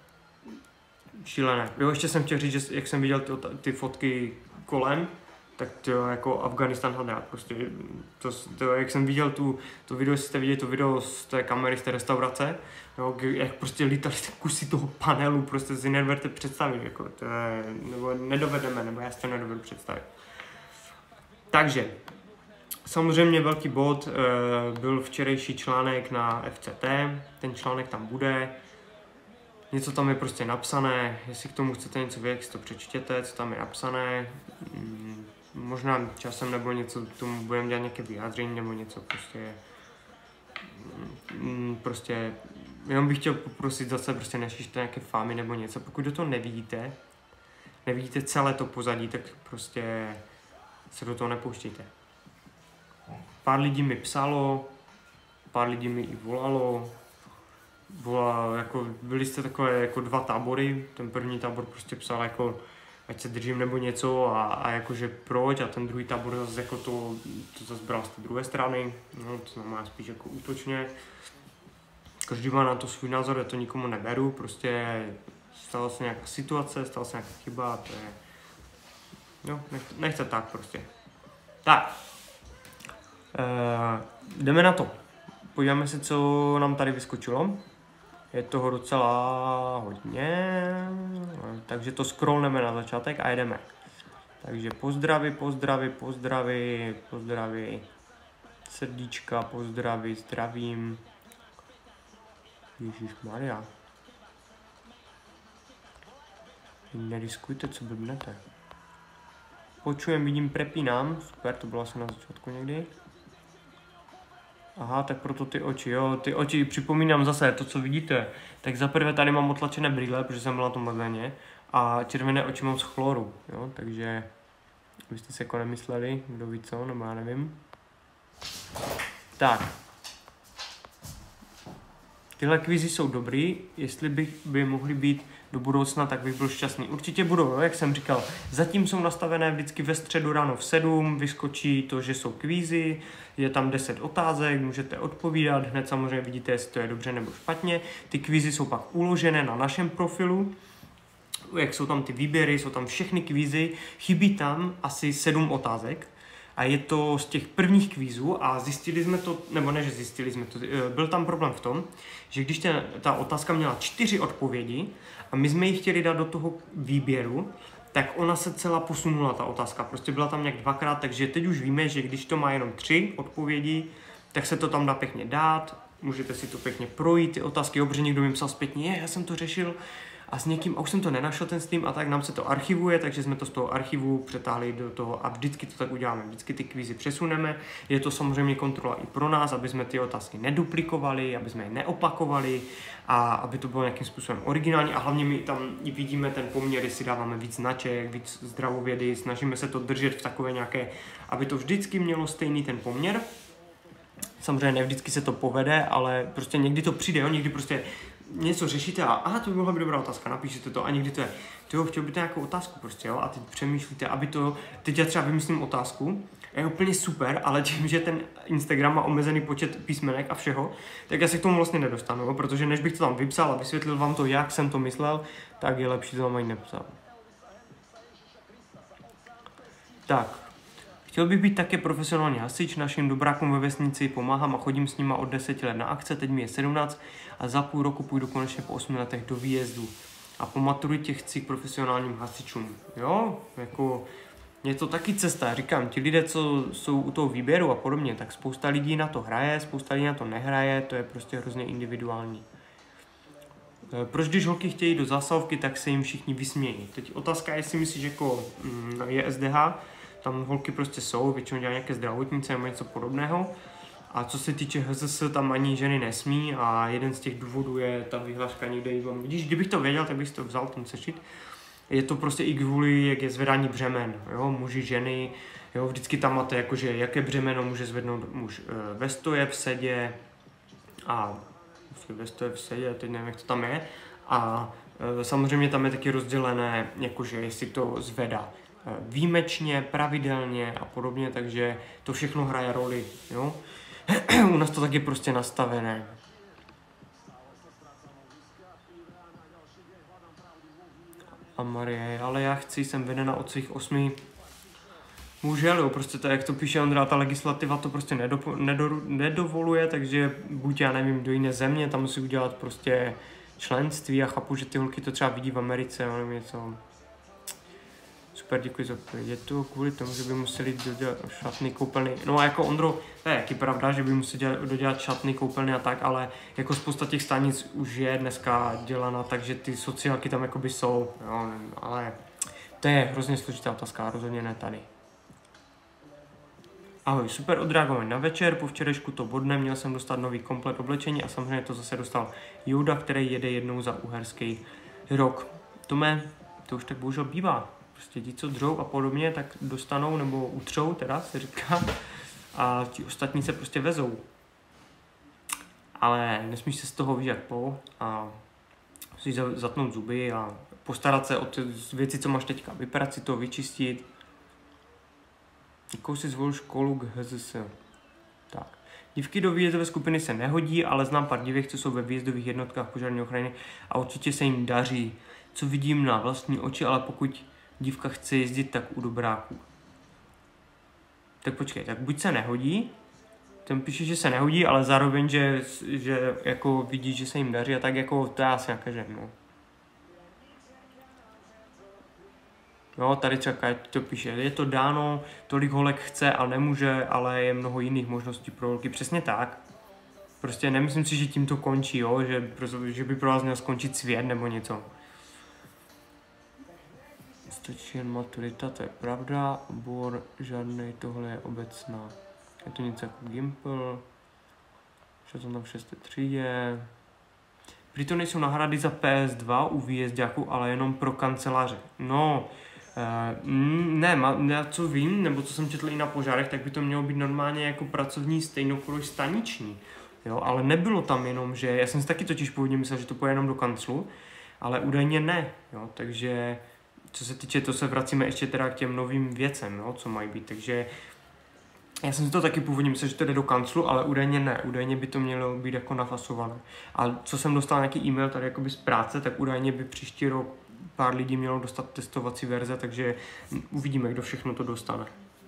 šílené. Jo, ještě jsem chtěl říct, že jak jsem viděl ty, ty fotky kolem, tak to jako Afghánistán hadrát, prostě to, to, jak jsem viděl tu, to video, jestli jste viděli to video z té kamery, z té restaurace, jo, jak prostě lítali ty kusy toho panelu, prostě si nedovedete představit, jako to je, nebo nedovedeme, nebo já si to nedovedu představit. Takže, samozřejmě velký bod e, byl včerejší článek na F C T, ten článek tam bude, něco tam je prostě napsané, jestli k tomu chcete něco vědět, si to přečtěte, co tam je napsané, mm, možná časem nebo něco k tomu budeme dělat nějaké vyjádření nebo něco prostě, mm, prostě, jenom bych chtěl poprosit zase prostě nešište nějaké fámy nebo něco, pokud do toho nevidíte, nevidíte celé to pozadí, tak prostě se do toho nepouštějte. Pár lidí mi psalo, pár lidí mi i volalo, volalo, jako byli jste takové jako dva tábory, ten první tábor prostě psal jako ať se držím nebo něco a, a jakože proč a ten druhý tábor zase jako to, to zase bral z té druhé strany, no to znamená spíš jako útočně. Každý má na to svůj názor, já to nikomu neberu, prostě stala se nějaká situace, stala se nějaká chyba a to je, no nechce, nechce tak prostě. Tak. Uh, jdeme na to. Podíváme se, co nám tady vyskočilo. Je toho docela hodně, takže to scrollneme na začátek a jedeme. Takže pozdraví, pozdraví, pozdraví, pozdraví, srdíčka, pozdraví, zdravím. Ježišmarja. Nediskujte, co blbnete. Počujem, vidím, prepínám. Super, to bylo asi na začátku někdy. Aha, tak proto ty oči, jo, ty oči, připomínám zase to, co vidíte, tak zaprvé tady mám otlačené brýle, protože jsem byl na tom bazéně, a červené oči mám z chloru, jo, takže abyste si jako nemysleli, kdo ví co, nebo já nevím. Tak. Tyhle kvízy jsou dobrý, jestli bych by mohly být do budoucna, tak bych byl šťastný. Určitě budou, jo, jak jsem říkal. Zatím jsou nastavené vždycky ve středu ráno v sedm, vyskočí to, že jsou kvízy, je tam deset otázek, můžete odpovídat, hned samozřejmě vidíte, jestli to je dobře nebo špatně. Ty kvízy jsou pak uložené na našem profilu, jak jsou tam ty výběry, jsou tam všechny kvízy, chybí tam asi sedm otázek. A je to z těch prvních kvízů a zjistili jsme to, nebo ne, že zjistili jsme to, byl tam problém v tom, že když ta, ta otázka měla čtyři odpovědi a my jsme ji chtěli dát do toho výběru, tak ona se celá posunula, ta otázka. Prostě byla tam nějak dvakrát, takže teď už víme, že když to má jenom tři odpovědi, tak se to tam dá pěkně dát, můžete si to pěkně projít, ty otázky, obře někdo mi psal zpětně, je, já jsem to řešil, a s někým, a už jsem to nenašel ten Steam, a tak nám se to archivuje, takže jsme to z toho archivu přetáhli do toho a vždycky to tak uděláme, vždycky ty kvízy přesuneme. Je to samozřejmě kontrola i pro nás, aby jsme ty otázky neduplikovali, aby jsme je neopakovali a aby to bylo nějakým způsobem originální, a hlavně my tam i vidíme ten poměr, jestli dáváme víc značek, víc zdravovědy, snažíme se to držet v takové nějaké, aby to vždycky mělo stejný ten poměr. Samozřejmě ne vždycky se to povede, ale prostě někdy to přijde, jo? Někdy prostě něco řešíte a aha, to by mohla být dobrá otázka, napíšete to a někdy to je, tyjo, chtěl byste nějakou otázku prostě, jo, a teď přemýšlíte, aby to, teď já třeba vymyslím otázku, je úplně super, ale tím, že ten Instagram má omezený počet písmenek a všeho, tak já se k tomu vlastně nedostanu, jo, protože než bych to tam vypsal a vysvětlil vám to, jak jsem to myslel, tak je lepší to tam ani nepsal. Tak. Chtěl bych být také profesionální hasič, našim dobrákům ve vesnici pomáhám a chodím s nima od deseti let na akce, teď mi je sedmnáct a za půl roku půjdu konečně po osmi letech do výjezdu. A po maturitě chci k profesionálním hasičům. Jo, jako je to taky cesta, říkám, ti lidé, co jsou u toho výběru a podobně, tak spousta lidí na to hraje, spousta lidí na to nehraje, to je prostě hrozně individuální. Proč když holky chtějí do zásahovky, tak se jim všichni vysmějí. Teď otázka je, jestli myslíš, jako mm, je S D H, tam holky prostě jsou, většinou dělají nějaké zdravotnice nebo něco podobného. A co se týče H Z S, tam ani ženy nesmí a jeden z těch důvodů je ta vyhláška někde. Vidíš, kdybych to věděl, tak bych to vzal ten sešit. Je to prostě i kvůli, jak je zvedání břemen, jo, muži, ženy, jo, vždycky tam máte jakože, jaké břemeno může zvednout muž ve stoje, v sedě a ve stoje, v sedě, teď nevím, jak to tam je. A e, samozřejmě tam je taky rozdělené, jakože jestli to zvedá výjimečně, pravidelně a podobně, takže to všechno hraje roli, jo. U nás to taky prostě nastavené. A Marie, ale já chci, jsem vedena od svých osmi. Můžel, jo, prostě to, jak to píše Ondra, ta legislativa to prostě nedo, nedo, nedovoluje, takže buď já nevím, do jiné země, tam musí udělat prostě členství a chápu, že ty holky to třeba vidí v Americe, jo, nevím něco. Super, děkuji za odpověď. Je to kvůli tomu, že by museli dodělat šatny, koupelny. No a jako Ondro, to je jaký pravda, že by museli dělat, dodělat šatny, koupelny a tak, ale jako spousta těch stanic už je dneska dělána, takže ty sociálky tam jakoby jsou, jo, ale to je hrozně složitá otázka, rozhodně ne tady. Ahoj, super odreagovaný na večer, po včerejšku to bodne, měl jsem dostat nový komplet oblečení a samozřejmě to zase dostal Jouda, který jede jednou za uherský rok. Tome, to už tak bohužel bývá. Prostě ti, co dřou a podobně, tak dostanou, nebo utřou, teda se říká, a ti ostatní se prostě vezou. Ale nesmíš se z toho víc jak pol a musíš zatnout zuby a postarat se o ty věci, co máš teďka, vyprat si to, vyčistit. Jakou si zvolil školu k H Z S? Tak. Dívky do výjezdové skupiny se nehodí, ale znám pár dívek, co jsou ve výjezdových jednotkách požární ochrany a určitě se jim daří. Co vidím na vlastní oči, ale pokud dívka chce jezdit, tak u dobráků. Tak počkej, tak buď se nehodí, tam píše, že se nehodí, ale zároveň, že, že jako vidí, že se jim daří a tak jako to je asi nějaké ženo. No, tady třeba to píše, je to dáno, tolik holek chce a nemůže, ale je mnoho jiných možností pro holky. Přesně tak. Prostě nemyslím si, že tím to končí, jo? Že, že by pro vás měl skončit svět nebo něco. Stačí jen maturita, to je pravda, obor žádnej, tohle je obecná. Je to něco jako Gimple, Že jsem tam v šesté třídě. Prý to nejsou náhrady za P S dva u výjezďáků, ale jenom pro kanceláře. No, eh, ne, já co vím, nebo co jsem četl i na požárech, tak by to mělo být normálně jako pracovní stejnokoloj staniční. Jo, ale nebylo tam jenom, že, já jsem si taky totiž původně myslel, že to půjde jenom do kanclu, ale údajně ne, jo, takže co se týče, to se vracíme ještě teda k těm novým věcem, jo, co mají být, takže já jsem si to taky původně myslel, že to jde do kanclu, ale údajně ne, údajně by to mělo být jako nafasované. A co jsem dostal nějaký e-mail tady jakoby z práce, tak údajně by příští rok pár lidí mělo dostat testovací verze, takže uvidíme, kdo všechno to dostane.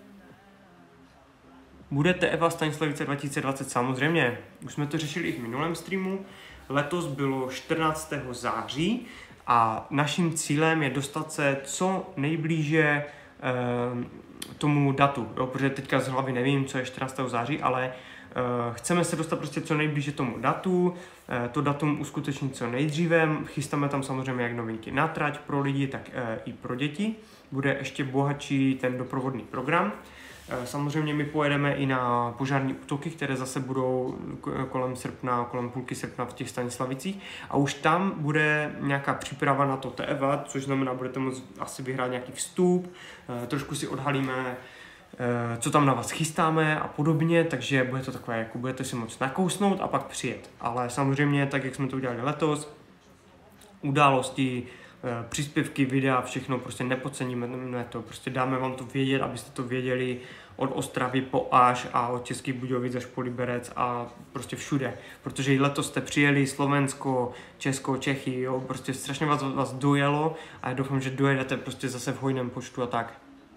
Bude T F A Stanislavice dva tisíce dvacet samozřejmě, už jsme to řešili i v minulém streamu, letos bylo čtrnáctého září a naším cílem je dostat se co nejblíže eh, tomu datu, jo, protože teďka z hlavy nevím, co je čtrnáctého září, ale uh, chceme se dostat prostě co nejblíže tomu datu, uh, to datum uskutečnit co nejdříve, chystáme tam samozřejmě jak novinky na trať pro lidi, tak uh, i pro děti, bude ještě bohatší ten doprovodný program. Uh, samozřejmě my pojedeme i na požární útoky, které zase budou kolem srpna, kolem půlky srpna v těch Stanislavicích a už tam bude nějaká příprava na to T F A, což znamená, budete moct asi vyhrát nějaký vstup, trošku si odhalíme, co tam na vás chystáme a podobně, takže bude to takové, jako budete si moct nakousnout a pak přijet. Ale samozřejmě, tak jak jsme to udělali letos, události, příspěvky, videa, všechno prostě nepodceníme to, prostě dáme vám to vědět, abyste to věděli od Ostravy po Aš a od Českých Budějovic až po Liberec a prostě všude, protože i letos jste přijeli Slovensko, Česko, Čechy, jo, prostě strašně vás, vás dojelo a já doufám, že dojedete prostě zase v hojném počtu a tak.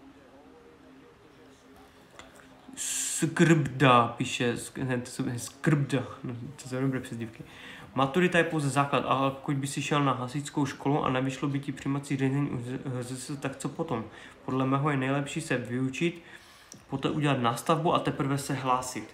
Skrbda píše, ne, to je Skrbda, no, to jsou dobré přezdívky. Maturita je pouze základ, ale pokud by si šel na hasičskou školu a nevyšlo by ti přijímací řízení u H Z S, tak co potom? Podle mého je nejlepší se vyučit, poté udělat nástavbu a teprve se hlásit.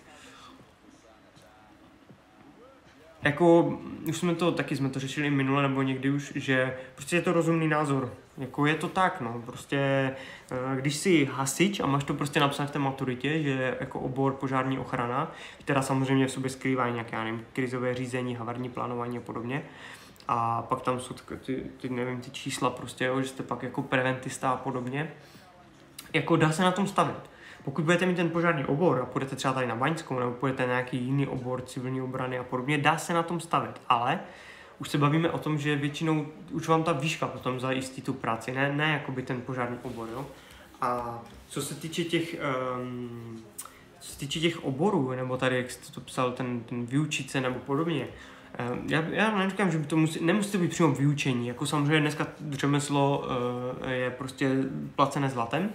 Jako, už jsme to, taky jsme to řešili minule nebo někdy už, že prostě je to rozumný názor. Jako je to tak, no, prostě když jsi hasič a máš to prostě napsané v té maturitě, že jako obor požární ochrana, která samozřejmě v sobě skrývá nějaké, já nevím, krizové řízení, havarijní plánování a podobně. A pak tam jsou ty, ty, nevím, ty čísla prostě, jo, že jste pak jako preventista a podobně. Jako dá se na tom stavit. Pokud budete mít ten požární obor a půjdete třeba tady na Baňskou nebo půjdete na nějaký jiný obor civilní obrany a podobně, dá se na tom stavit, ale už se bavíme o tom, že většinou už vám ta výška potom zajistí tu práci, ne, ne jakoby ten požární obor, jo. A co se týče těch, um, co se týče těch oborů, nebo tady, jak jste to psal, ten, ten vyučit se nebo podobně, um, já, já neříkám, že by to musí, nemusí to být přímo vyučení, jako samozřejmě dneska řemeslo uh, je prostě placené zlatem,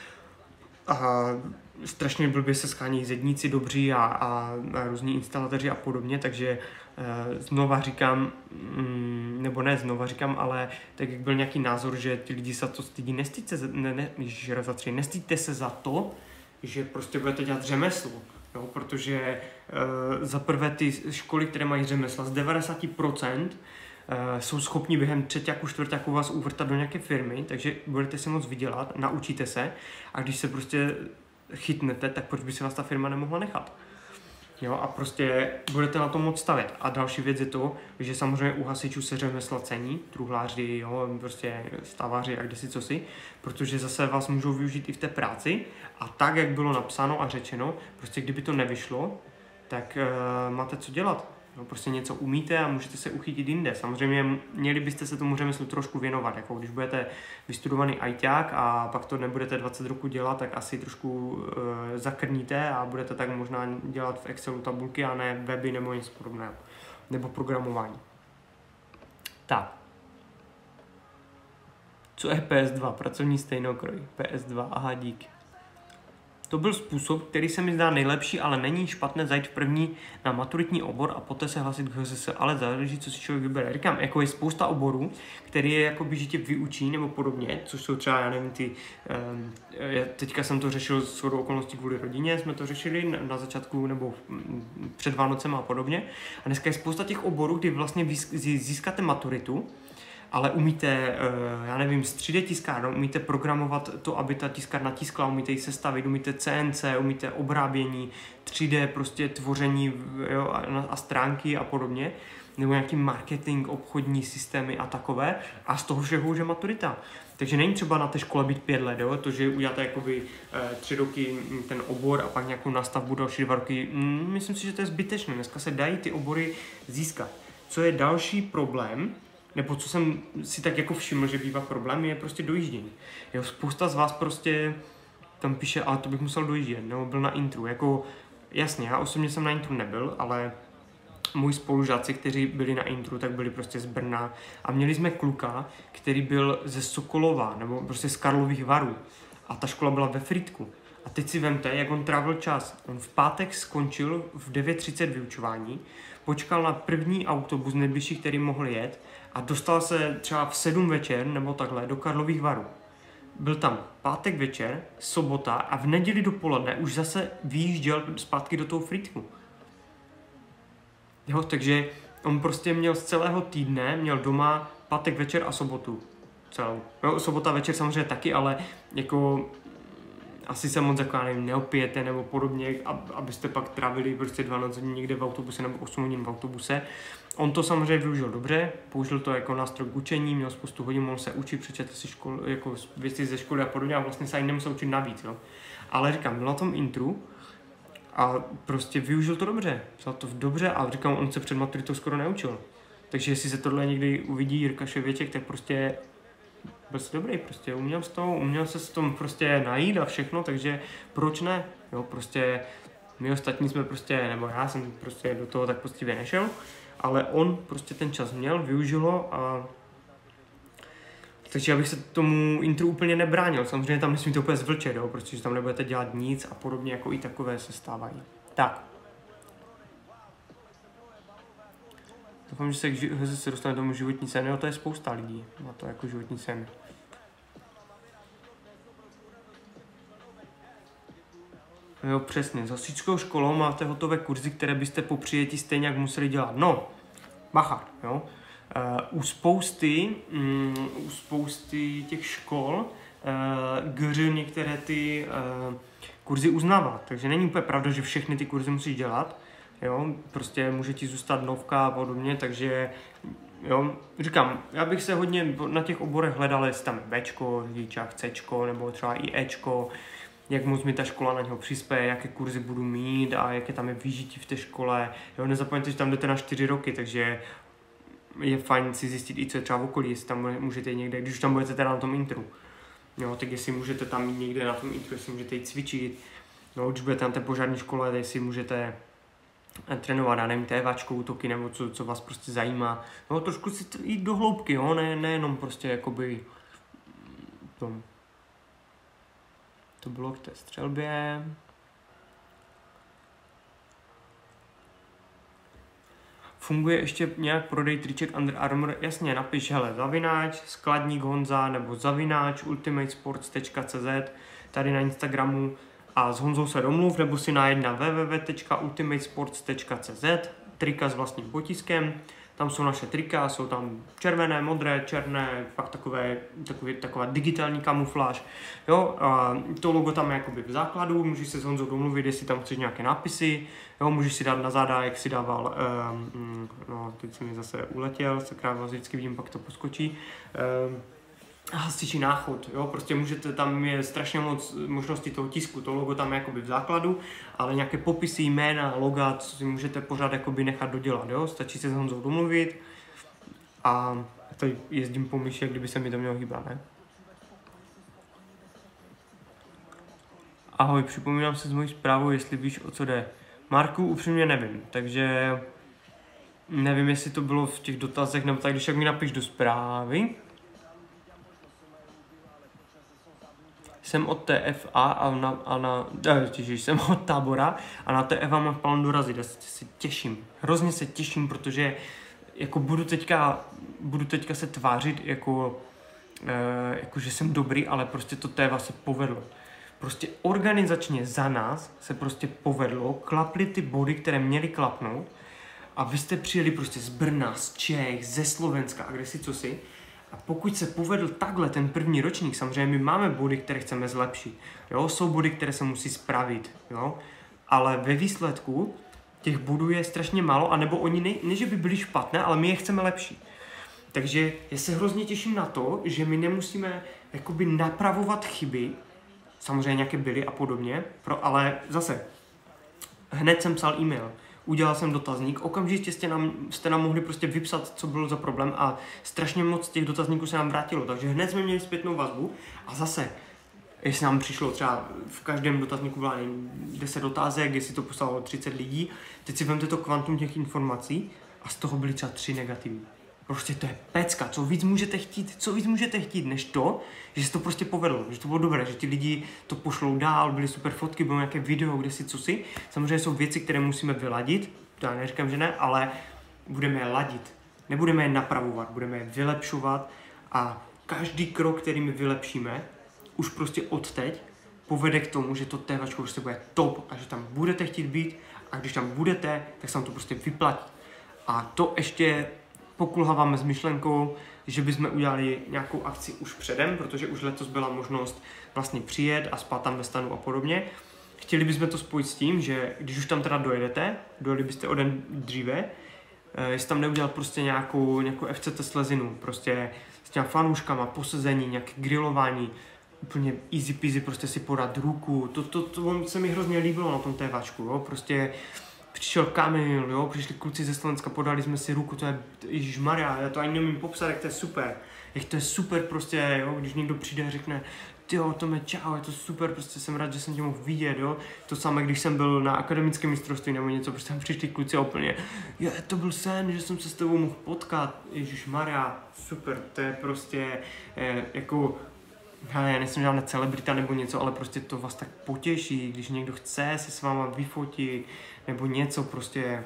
a strašně blbě se schání zedníci dobří a, a, a různí instalatéři a podobně, takže e, znova říkám, mm, nebo ne znova říkám, ale tak jak byl nějaký názor, že ty lidi se to stydí, nestýďte se, ne, ne, nestýďte se za to, že prostě budete dělat řemeslo, jo, protože e, za prvé ty školy, které mají řemesla, z devadesát procent Uh, jsou schopni během třetíku, čtvrtíku vás uvrtat do nějaké firmy, takže budete si moc vydělat, naučíte se a když se prostě chytnete, tak proč by se vás ta firma nemohla nechat? Jo, a prostě budete na tom moc stavět. A další věc je to, že samozřejmě u hasičů se řemesla cení, truhláři, jo, prostě staváři a kdesi cosi, protože zase vás můžou využít i v té práci a tak, jak bylo napsáno a řečeno, prostě kdyby to nevyšlo, tak uh, máte co dělat. No, prostě něco umíte a můžete se uchytit jinde. Samozřejmě měli byste se tomu řemeslu trošku věnovat, jako když budete vystudovaný ajťák a pak to nebudete dvacet roků dělat, tak asi trošku e, zakrníte a budete tak možná dělat v Excelu tabulky a ne weby nebo něco podobného. Nebo programování. Tak. Co je P S dva? Pracovní stejnokroj. P S dva, aha, díky. To byl způsob, který se mi zdá nejlepší, ale není špatné zajít v první na maturitní obor a poté se hlasit k H Z S, ale záleží, co si člověk vybere. Říkám, jako je spousta oborů, který je jakoby, že tě vyučí nebo podobně, což jsou třeba, já nevím, ty, um, teďka jsem to řešil s shodou okolností kvůli rodině, jsme to řešili na, na začátku nebo před Vánocem a podobně. A dneska je spousta těch oborů, kdy vlastně získáte maturitu ale umíte, já nevím, z tři dé tiskárnu, umíte programovat to, aby ta tiskárna tiskla, umíte ji sestavit, umíte C N C, umíte obrábění, tři dé prostě tvoření, jo, a, a stránky a podobně, nebo nějaký marketing, obchodní systémy a takové, a z toho všeho už je maturita. Takže není třeba na té škole být pět let, jo? To, že uděláte jakoby e, tři roky ten obor a pak nějakou nastavbu další dva roky, mm, myslím si, že to je zbytečné. Dneska se dají ty obory získat. Co je další problém, nebo co jsem si tak jako všiml, že bývá problém, je prostě dojíždění. Jo? Spousta z vás prostě tam píše, ale to bych musel dojíždět, nebo byl na intru. Jako, jasně, já osobně jsem na intru nebyl, ale moji spolužáci, kteří byli na intru, tak byli prostě z Brna a měli jsme kluka, který byl ze Sokolova, nebo prostě z Karlových Varů a ta škola byla ve Frýdku. A teď si vemte, jak on trávil čas. On v pátek skončil v devět třicet vyučování, počkal na první autobus nejbližší, který mohl jet a dostal se třeba v sedm večer nebo takhle do Karlových Varů. Byl tam pátek večer, sobota a v neděli dopoledne už zase vyjížděl zpátky do toho Frýdku. Jo, takže on prostě měl z celého týdne, měl doma pátek večer a sobotu celou. Jo, sobota večer samozřejmě taky, ale jako asi se moc jako, já nevím, neopijete nebo podobně, abyste pak trávili prostě dvanáct hodin někde v autobuse nebo osm hodin v autobuse. On to samozřejmě využil dobře, použil to jako nástroj k učení, měl spoustu hodin, mohl se učit, přečetl si škol, jako věci ze školy a podobně a vlastně se ani nemusel učit navíc. Jo. Ale říkám, byl na tom intru a prostě využil to dobře, vzal to dobře a říkám, on se před maturitou skoro neučil. Takže jestli se tohle někdy uvidí Jirka Ševěček, tak prostě byl jsi dobrý, prostě uměl s toho, uměl se s tom prostě najít a všechno, takže proč ne, jo, prostě my ostatní jsme prostě, nebo já jsem prostě do toho tak poctivě nešel, ale on prostě ten čas měl, využil ho a takže abych se tomu intru úplně nebránil, samozřejmě tam nesmíte úplně zvlčet, jo, protože tam nebudete dělat nic a podobně, jako i takové se stávají. Tak. Doufám, že se, že se dostane tomu životní sen, jo, to je spousta lidí, má to jako životní sen. Jo, přesně, za střediskovou školou máte hotové kurzy, které byste po přijetí stejně jak museli dělat. No, bacha, jo. Uh, u spousty, um, u spousty těch škol uh, GŘ některé ty uh, kurzy uznává, takže není úplně pravda, že všechny ty kurzy musíš dělat, jo, prostě může ti zůstat novka a podobně, takže jo, říkám, já bych se hodně na těch oborech hledal, jestli tam je Bčko, řidičák Cčko, nebo třeba i Ečko, jak moc mi ta škola na něho přispěje, jaké kurzy budu mít a jaké tam je výžití v té škole. Jo, nezapomeňte, že tam jdete na čtyři roky, takže je fajn si zjistit i co je třeba v okolí, jestli tam můžete jít někde, když už tam budete teda na tom intru. Jo, tak jestli můžete tam jít někde na tom intru, jestli můžete jít cvičit, no, když budete na té požární škole, jestli můžete trénovat, já nevím, tévačkou, útoky nebo co, co vás prostě zajímá. No, trošku si jít do hloubky, jo, ne, nejenom prostě jakoby to, to bylo k té střelbě. Funguje ještě nějak prodej triček Under Armour? Jasně, napiš, hele, zavináč, skladník Honza, nebo zavináč ultimatesports tečka cé zet, tady na Instagramu, a s Honzou se domluv, nebo si najít na w w w tečka ultimatesports tečka cé zet, trika s vlastním potiskem, tam jsou naše trika, jsou tam červené, modré, černé, fakt takové, takové, taková digitální kamufláž, jo, a to logo tam je jakoby v základu, můžeš se s Honzou domluvit, jestli tam chceš nějaké nápisy, jo, můžeš si dát na záda, jak si dával, um, no, teď se mi zase uletěl, sakra, vás vždycky vidím, pak to poskočí, um, hasičí náchod, jo, prostě můžete, tam je strašně moc možností toho tisku, to logo tam je jakoby v základu, ale nějaké popisy, jména, loga, co si můžete pořád jakoby nechat dodělat, jo, stačí se s Honzou domluvit a tady jezdím po myši, kdyby se mi to mělo hýbat, ne? Ahoj, připomínám se s mojí zprávou, jestli víš, o co jde. Marku, upřímně nevím, takže nevím, jestli to bylo v těch dotazech, nebo tak, když jak mi napiš do zprávy. Jsem od T F A a na, a na těžíš, jsem od Tábora a na T F A mám plán dorazit, já se těším, hrozně se těším, protože jako budu teďka, budu teďka se tvářit jako, e, jako, že jsem dobrý, ale prostě to T F A se povedlo. Prostě organizačně za nás se prostě povedlo, klaply ty body, které měly klapnout a vy jste přijeli prostě z Brna, z Čech, ze Slovenska a kde si co si A pokud se povedl takhle ten první ročník, samozřejmě my máme body, které chceme zlepšit, jo, jsou body, které se musí spravit, jo, ale ve výsledku těch bodů je strašně málo, anebo oni ne, ne že by byli špatné, ale my je chceme lepší. Takže já se hrozně těším na to, že my nemusíme jakoby napravovat chyby, samozřejmě nějaké byly a podobně, pro, ale zase, hned jsem psal e-mail, udělal jsem dotazník, okamžitě jste nám, jste nám mohli prostě vypsat, co bylo za problém a strašně moc těch dotazníků se nám vrátilo, takže hned jsme měli zpětnou vazbu a zase, jestli nám přišlo třeba v každém dotazníku byla deset otázek, jestli to poslalo třicet lidí, teď si vemte to kvantum těch informací a z toho byly třeba tři negativní. Prostě to je pecka, co víc můžete chtít, co víc můžete chtít, než to, že se to prostě povedlo, že to bylo dobré, že ti lidi to pošlou dál, byly super fotky, bylo nějaké video, kde si co si. Samozřejmě jsou věci, které musíme vyladit, to já neříkám, že ne, ale budeme je ladit. Nebudeme je napravovat, budeme je vylepšovat a každý krok, který my vylepšíme, už prostě od teď povede k tomu, že to tévačko prostě bude top a že tam budete chtít být a když tam budete, tak se vám to prostě vyplatí. A to ještě pokulháváme s myšlenkou, že bychom udělali nějakou akci už předem, protože už letos byla možnost vlastně přijet a spát tam ve stanu a podobně. Chtěli bychom to spojit s tím, že když už tam teda dojedete, dojeli byste o den dříve, jestli tam neudělat prostě nějakou, nějakou F C T slezinu, prostě s těma fanouškama, posezení, nějaké grilování, úplně easy peasy, prostě si podat ruku, to, to, to se mi hrozně líbilo na tom tévačku, jo, prostě přišel Kamil, jo, přišli kluci ze Slovenska, podali jsme si ruku, to je, ježišmarja, já to ani nemím popsat, jak to je super, jak to je super prostě, jo, když někdo přijde a řekne, tyjo, Tome, čau, je to super, prostě jsem rád, že jsem tě mohl vidět, jo, to samé, když jsem byl na akademickém mistrovství nebo něco, prostě tam přišli kluci a úplně, je, to byl sen, že jsem se s tebou mohl potkat, ježišmarja, super, to je prostě, je, jako, hele, já nejsem žádná celebrita nebo něco, ale prostě to vás tak potěší, když někdo chce se s váma vyfotit, nebo něco prostě,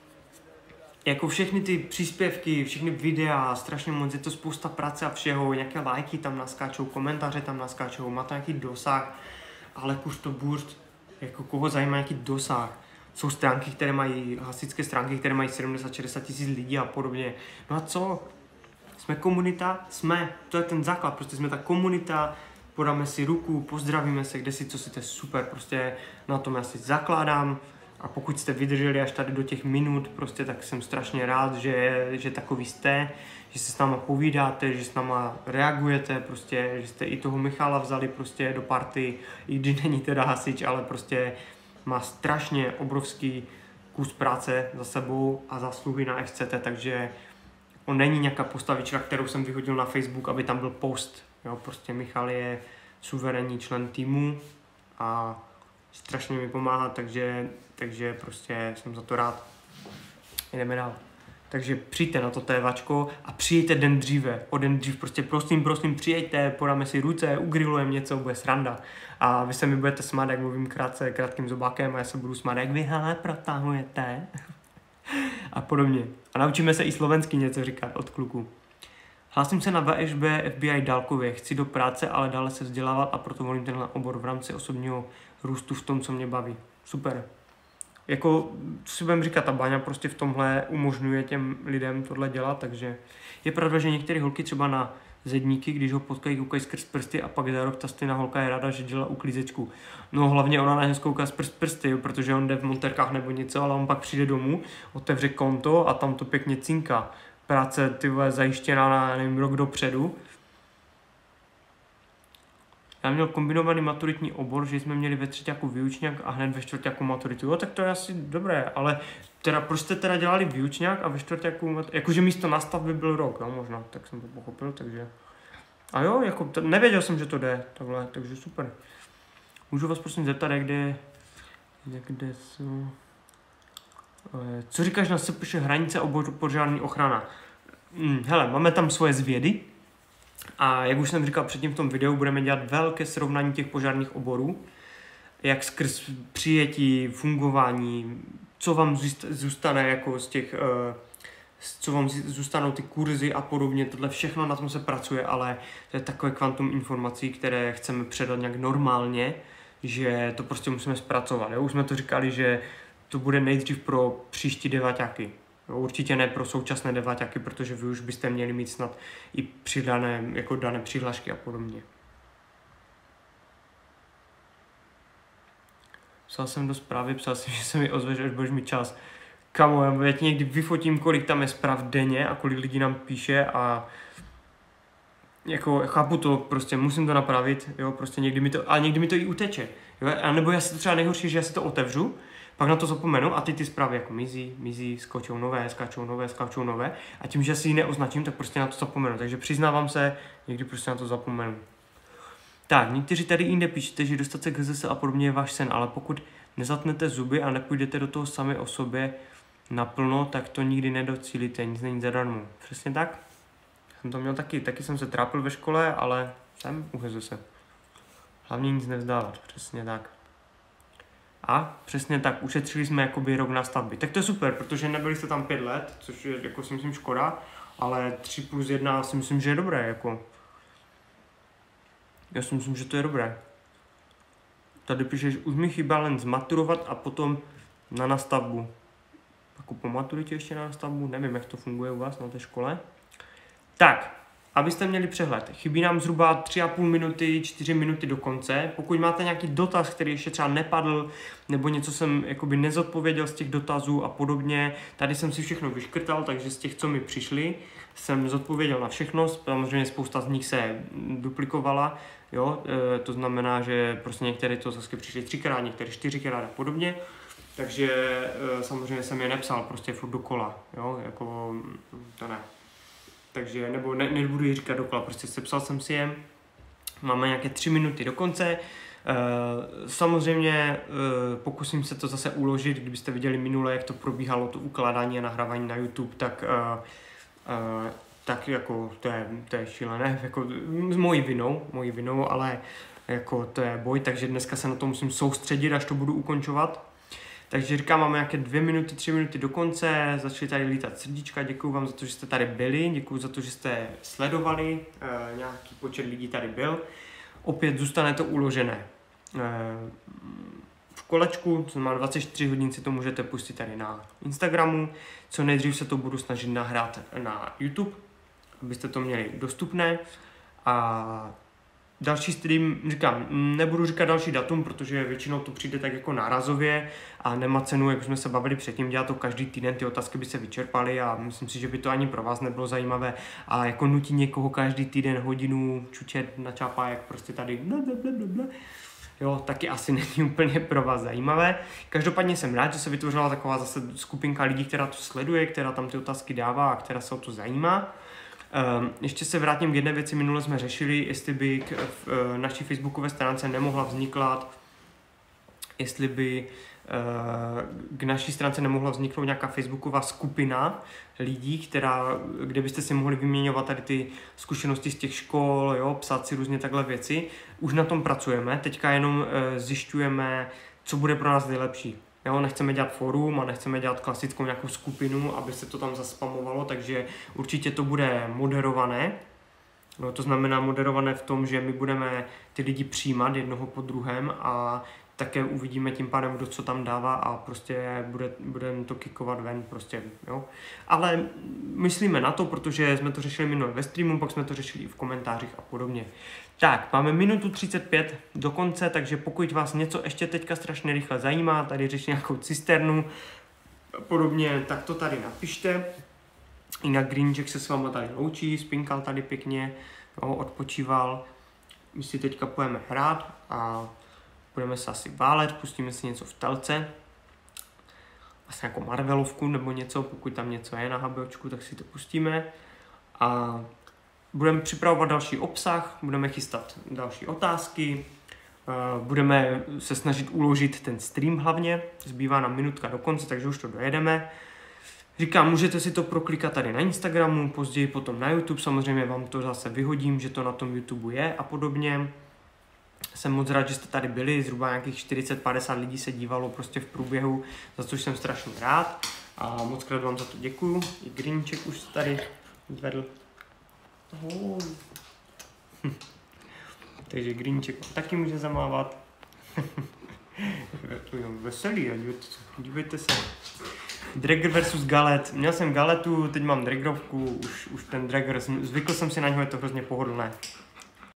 jako všechny ty příspěvky, všechny videa, strašně moc, je to spousta práce a všeho, nějaké lajky tam naskáčou, komentáře tam naskáčou, má to nějaký dosah, ale kus to burst, jako koho zajímá nějaký dosah. Jsou stránky, které mají, hasičské stránky, které mají sedmdesát šedesát tisíc lidí a podobně. No a co? Jsme komunita? Jsme. To je ten základ, prostě jsme ta komunita, podáme si ruku, pozdravíme se, kde si, co si, to je super, prostě na tom já si zakládám. A pokud jste vydrželi až tady do těch minut, prostě, tak jsem strašně rád, že, že takový jste, že se s náma povídáte, že s náma reagujete, prostě, že jste i toho Michala vzali prostě do party, i když není teda hasič, ale prostě má strašně obrovský kus práce za sebou a zásluhy na F C T, takže on není nějaká postavička, kterou jsem vyhodil na Facebook, aby tam byl post. Jo, prostě Michal je suverénní člen týmu a strašně mi pomáhá, takže, takže prostě jsem za to rád. Jdeme dál. Takže přijďte na to tévačko a přijďte den dříve, o den dřív, prostě prosím, prosím, přijďte, podáme si ruce, ugrilujeme něco, bude sranda. A vy se mi budete smát, jak mluvím krátce, krátkým zobákem a já se budu smát, jak vy hele, protahujete. A podobně. A naučíme se i slovensky něco říkat od kluků. Hlásím se na V Š B F B I dálkově, chci do práce, ale dále se vzdělávat a proto volím tenhle obor v rámci osobního růstu v tom, co mě baví. Super. Jako, co si budeme říkat, ta Baňa prostě v tomhle umožňuje těm lidem tohle dělat, takže je pravda, že některé holky třeba na zedníky, když ho potkají, koukají skrz prsty a pak za rok ta stejná holka je ráda, že dělá uklízečku. No hlavně ona na něj kouká skrz prsty, jo, protože on jde v monterkách nebo něco, ale on pak přijde domů, otevře konto a tam to pěkně cinká. Práce, ty vole, zajištěná na, nevím, rok dopředu. Já měl kombinovaný maturitní obor, že jsme měli ve třetíku výučňák a hned ve čtvrtíku maturitu. Jo, tak to je asi dobré, ale teda proč jste teda dělali výučňák a ve čtvrtíku, jakože místo nastav by byl rok, jo, možná, tak jsem to pochopil, takže. A jo, jako, t- nevěděl jsem, že to jde, takhle, takže super. Můžu vás prosím zeptat, jak kde, jak kde jsou... Co říkáš na S P Š hranice oboru požární ochrana? Hmm, hele, máme tam svoje zvědy a jak už jsem říkal předtím v tom videu, budeme dělat velké srovnání těch požárních oborů, jak skrz přijetí, fungování, co vám zůstane jako z těch, co vám zůstanou ty kurzy a podobně, tohle všechno na tom se pracuje, ale to je takové kvantum informací, které chceme předat nějak normálně, že to prostě musíme zpracovat. Jo? Už jsme to říkali, že to bude nejdřív pro příští deváťáky. Jo, určitě ne pro současné deváťáky, protože vy už byste měli mít snad i přidané, jako dané přihlašky a podobně. Psal jsem do zprávy, psal jsem, že se mi ozveš, až budeš mít čas. Kamo, já ti někdy vyfotím, kolik tam je zpráv denně a kolik lidí nám píše a jako chápu to, prostě musím to napravit, jo, prostě někdy mi to, a někdy mi to i uteče, jo, a nebo já si to třeba nejhorší, že já si to otevřu, pak na to zapomenu a ty ty zprávy jako mizí, mizí, skočou nové, skáčou nové, skáčou nové a tím, že si ji neoznačím, tak prostě na to zapomenu, takže přiznávám se, někdy prostě na to zapomenu. Tak, někteří tady jinde píšete, že dostat se k H Z S a podobně je váš sen, ale pokud nezatnete zuby a nepůjdete do toho sami o sobě naplno, tak to nikdy nedocílíte, nic není zadarmo. Přesně tak? Jsem to měl taky, taky jsem se trápil ve škole, ale jsem u H Z S. Hlavně nic nevzdávat, přesně tak. A přesně tak, ušetřili jsme jakoby rok na stavby. Tak to je super, protože nebyli jste tam pět let, což je jako si myslím škoda, ale tři plus jedna si myslím, že je dobré, jako. Já si myslím, že to je dobré. Tady píšeš, už mi chybá len zmaturovat a potom na nastavbu. Jako po maturitě ještě na nastavbu, nevím, jak to funguje u vás na té škole. Tak, abyste měli přehled, chybí nám zhruba tři a půl minuty, čtyři minuty do konce. Pokud máte nějaký dotaz, který ještě třeba nepadl, nebo něco jsem jakoby nezodpověděl z těch dotazů a podobně, tady jsem si všechno vyškrtal, takže z těch, co mi přišli, jsem zodpověděl na všechno, samozřejmě spousta z nich se duplikovala, jo, e, to znamená, že prostě některé to zase přišly třikrát, některé čtyřikrát a podobně, takže e, samozřejmě jsem je nepsal prostě furt dokola, jo, jako to ne. Takže, nebo ne, nebudu ji říkat dokola, prostě sepsal jsem si je, máme nějaké tři minuty do konce, e, samozřejmě e, pokusím se to zase uložit, kdybyste viděli minule, jak to probíhalo, to ukládání a nahrávání na YouTube, tak, e, e, tak jako to je, to je šílené, jako s mojí vinou, mojí vinou, ale jako to je boj, takže dneska se na to musím soustředit, až to budu ukončovat. Takže říkám, máme nějaké dvě minuty, tři minuty do konce, začali tady lítat srdíčka, děkuji vám za to, že jste tady byli, děkuji za to, že jste sledovali, e, nějaký počet lidí tady byl. Opět zůstane to uložené e, v kolečku, to znamená dvacet čtyři hodin si to můžete pustit tady na Instagramu, co nejdřív se to budu snažit nahrát na YouTube, abyste to měli dostupné a další stream, říkám, nebudu říkat další datum, protože většinou to přijde tak jako nárazově a nemá cenu, jak jsme se bavili předtím, dělat to každý týden, ty otázky by se vyčerpaly a myslím si, že by to ani pro vás nebylo zajímavé a jako nutí někoho každý týden hodinu čučet na čápa, jak prostě tady blablabla, jo, taky asi není úplně pro vás zajímavé. Každopádně jsem rád, že se vytvořila taková zase skupinka lidí, která to sleduje, která tam ty otázky dává a která se o to zajímá. Um, ještě se vrátím k jedné věci, minule jsme řešili, jestli by k v, uh, naší facebookové stránce nemohla vzniklat, jestli by uh, k naší stránce nemohla vzniknout nějaká facebooková skupina lidí, která, kde byste si mohli vyměňovat tady ty zkušenosti z těch škol, jo, psát si různě takhle věci. Už na tom pracujeme, teďka jenom uh, zjišťujeme, co bude pro nás nejlepší. Jo, nechceme dělat forum a nechceme dělat klasickou nějakou skupinu, aby se to tam zaspamovalo, takže určitě to bude moderované. No, to znamená moderované v tom, že my budeme ty lidi přijímat jednoho po druhém a také uvidíme tím pádem, kdo co tam dává a prostě bude, budeme to kickovat ven, prostě, jo. Ale myslíme na to, protože jsme to řešili minule ve streamu, pak jsme to řešili i v komentářích a podobně. Tak, máme minutu třicet pět do konce, takže pokud vás něco ještě teďka strašně rychle zajímá, tady řeším nějakou cisternu a podobně, tak to tady napište. Jinak Greenček se s váma tady loučí, spinkal tady pěkně, jo, odpočíval. My si teďka půjdeme hrát a budeme se asi válet, pustíme si něco v telce. Asi jako Marvelovku nebo něco, pokud tam něco je na HBOčku, tak si to pustíme. A budeme připravovat další obsah, budeme chystat další otázky, budeme se snažit uložit ten stream hlavně, zbývá nám minutka do konce, takže už to dojedeme. Říkám, můžete si to proklikat tady na Instagramu, později potom na YouTube, samozřejmě vám to zase vyhodím, že to na tom YouTube je a podobně. Jsem moc rád, že jste tady byli, zhruba nějakých čtyřicet padesát lidí se dívalo prostě v průběhu, za což jsem strašně rád a moc krát vám za to děkuju. I Greenček už se tady zvedl. Oh. Takže Greenček taky může zamávat. Veselý, dívejte se. Dragger versus Galet. Měl jsem Galetu, teď mám Draggerovku, už, už ten Dragger, zvykl jsem si na něho, je to hrozně pohodlné.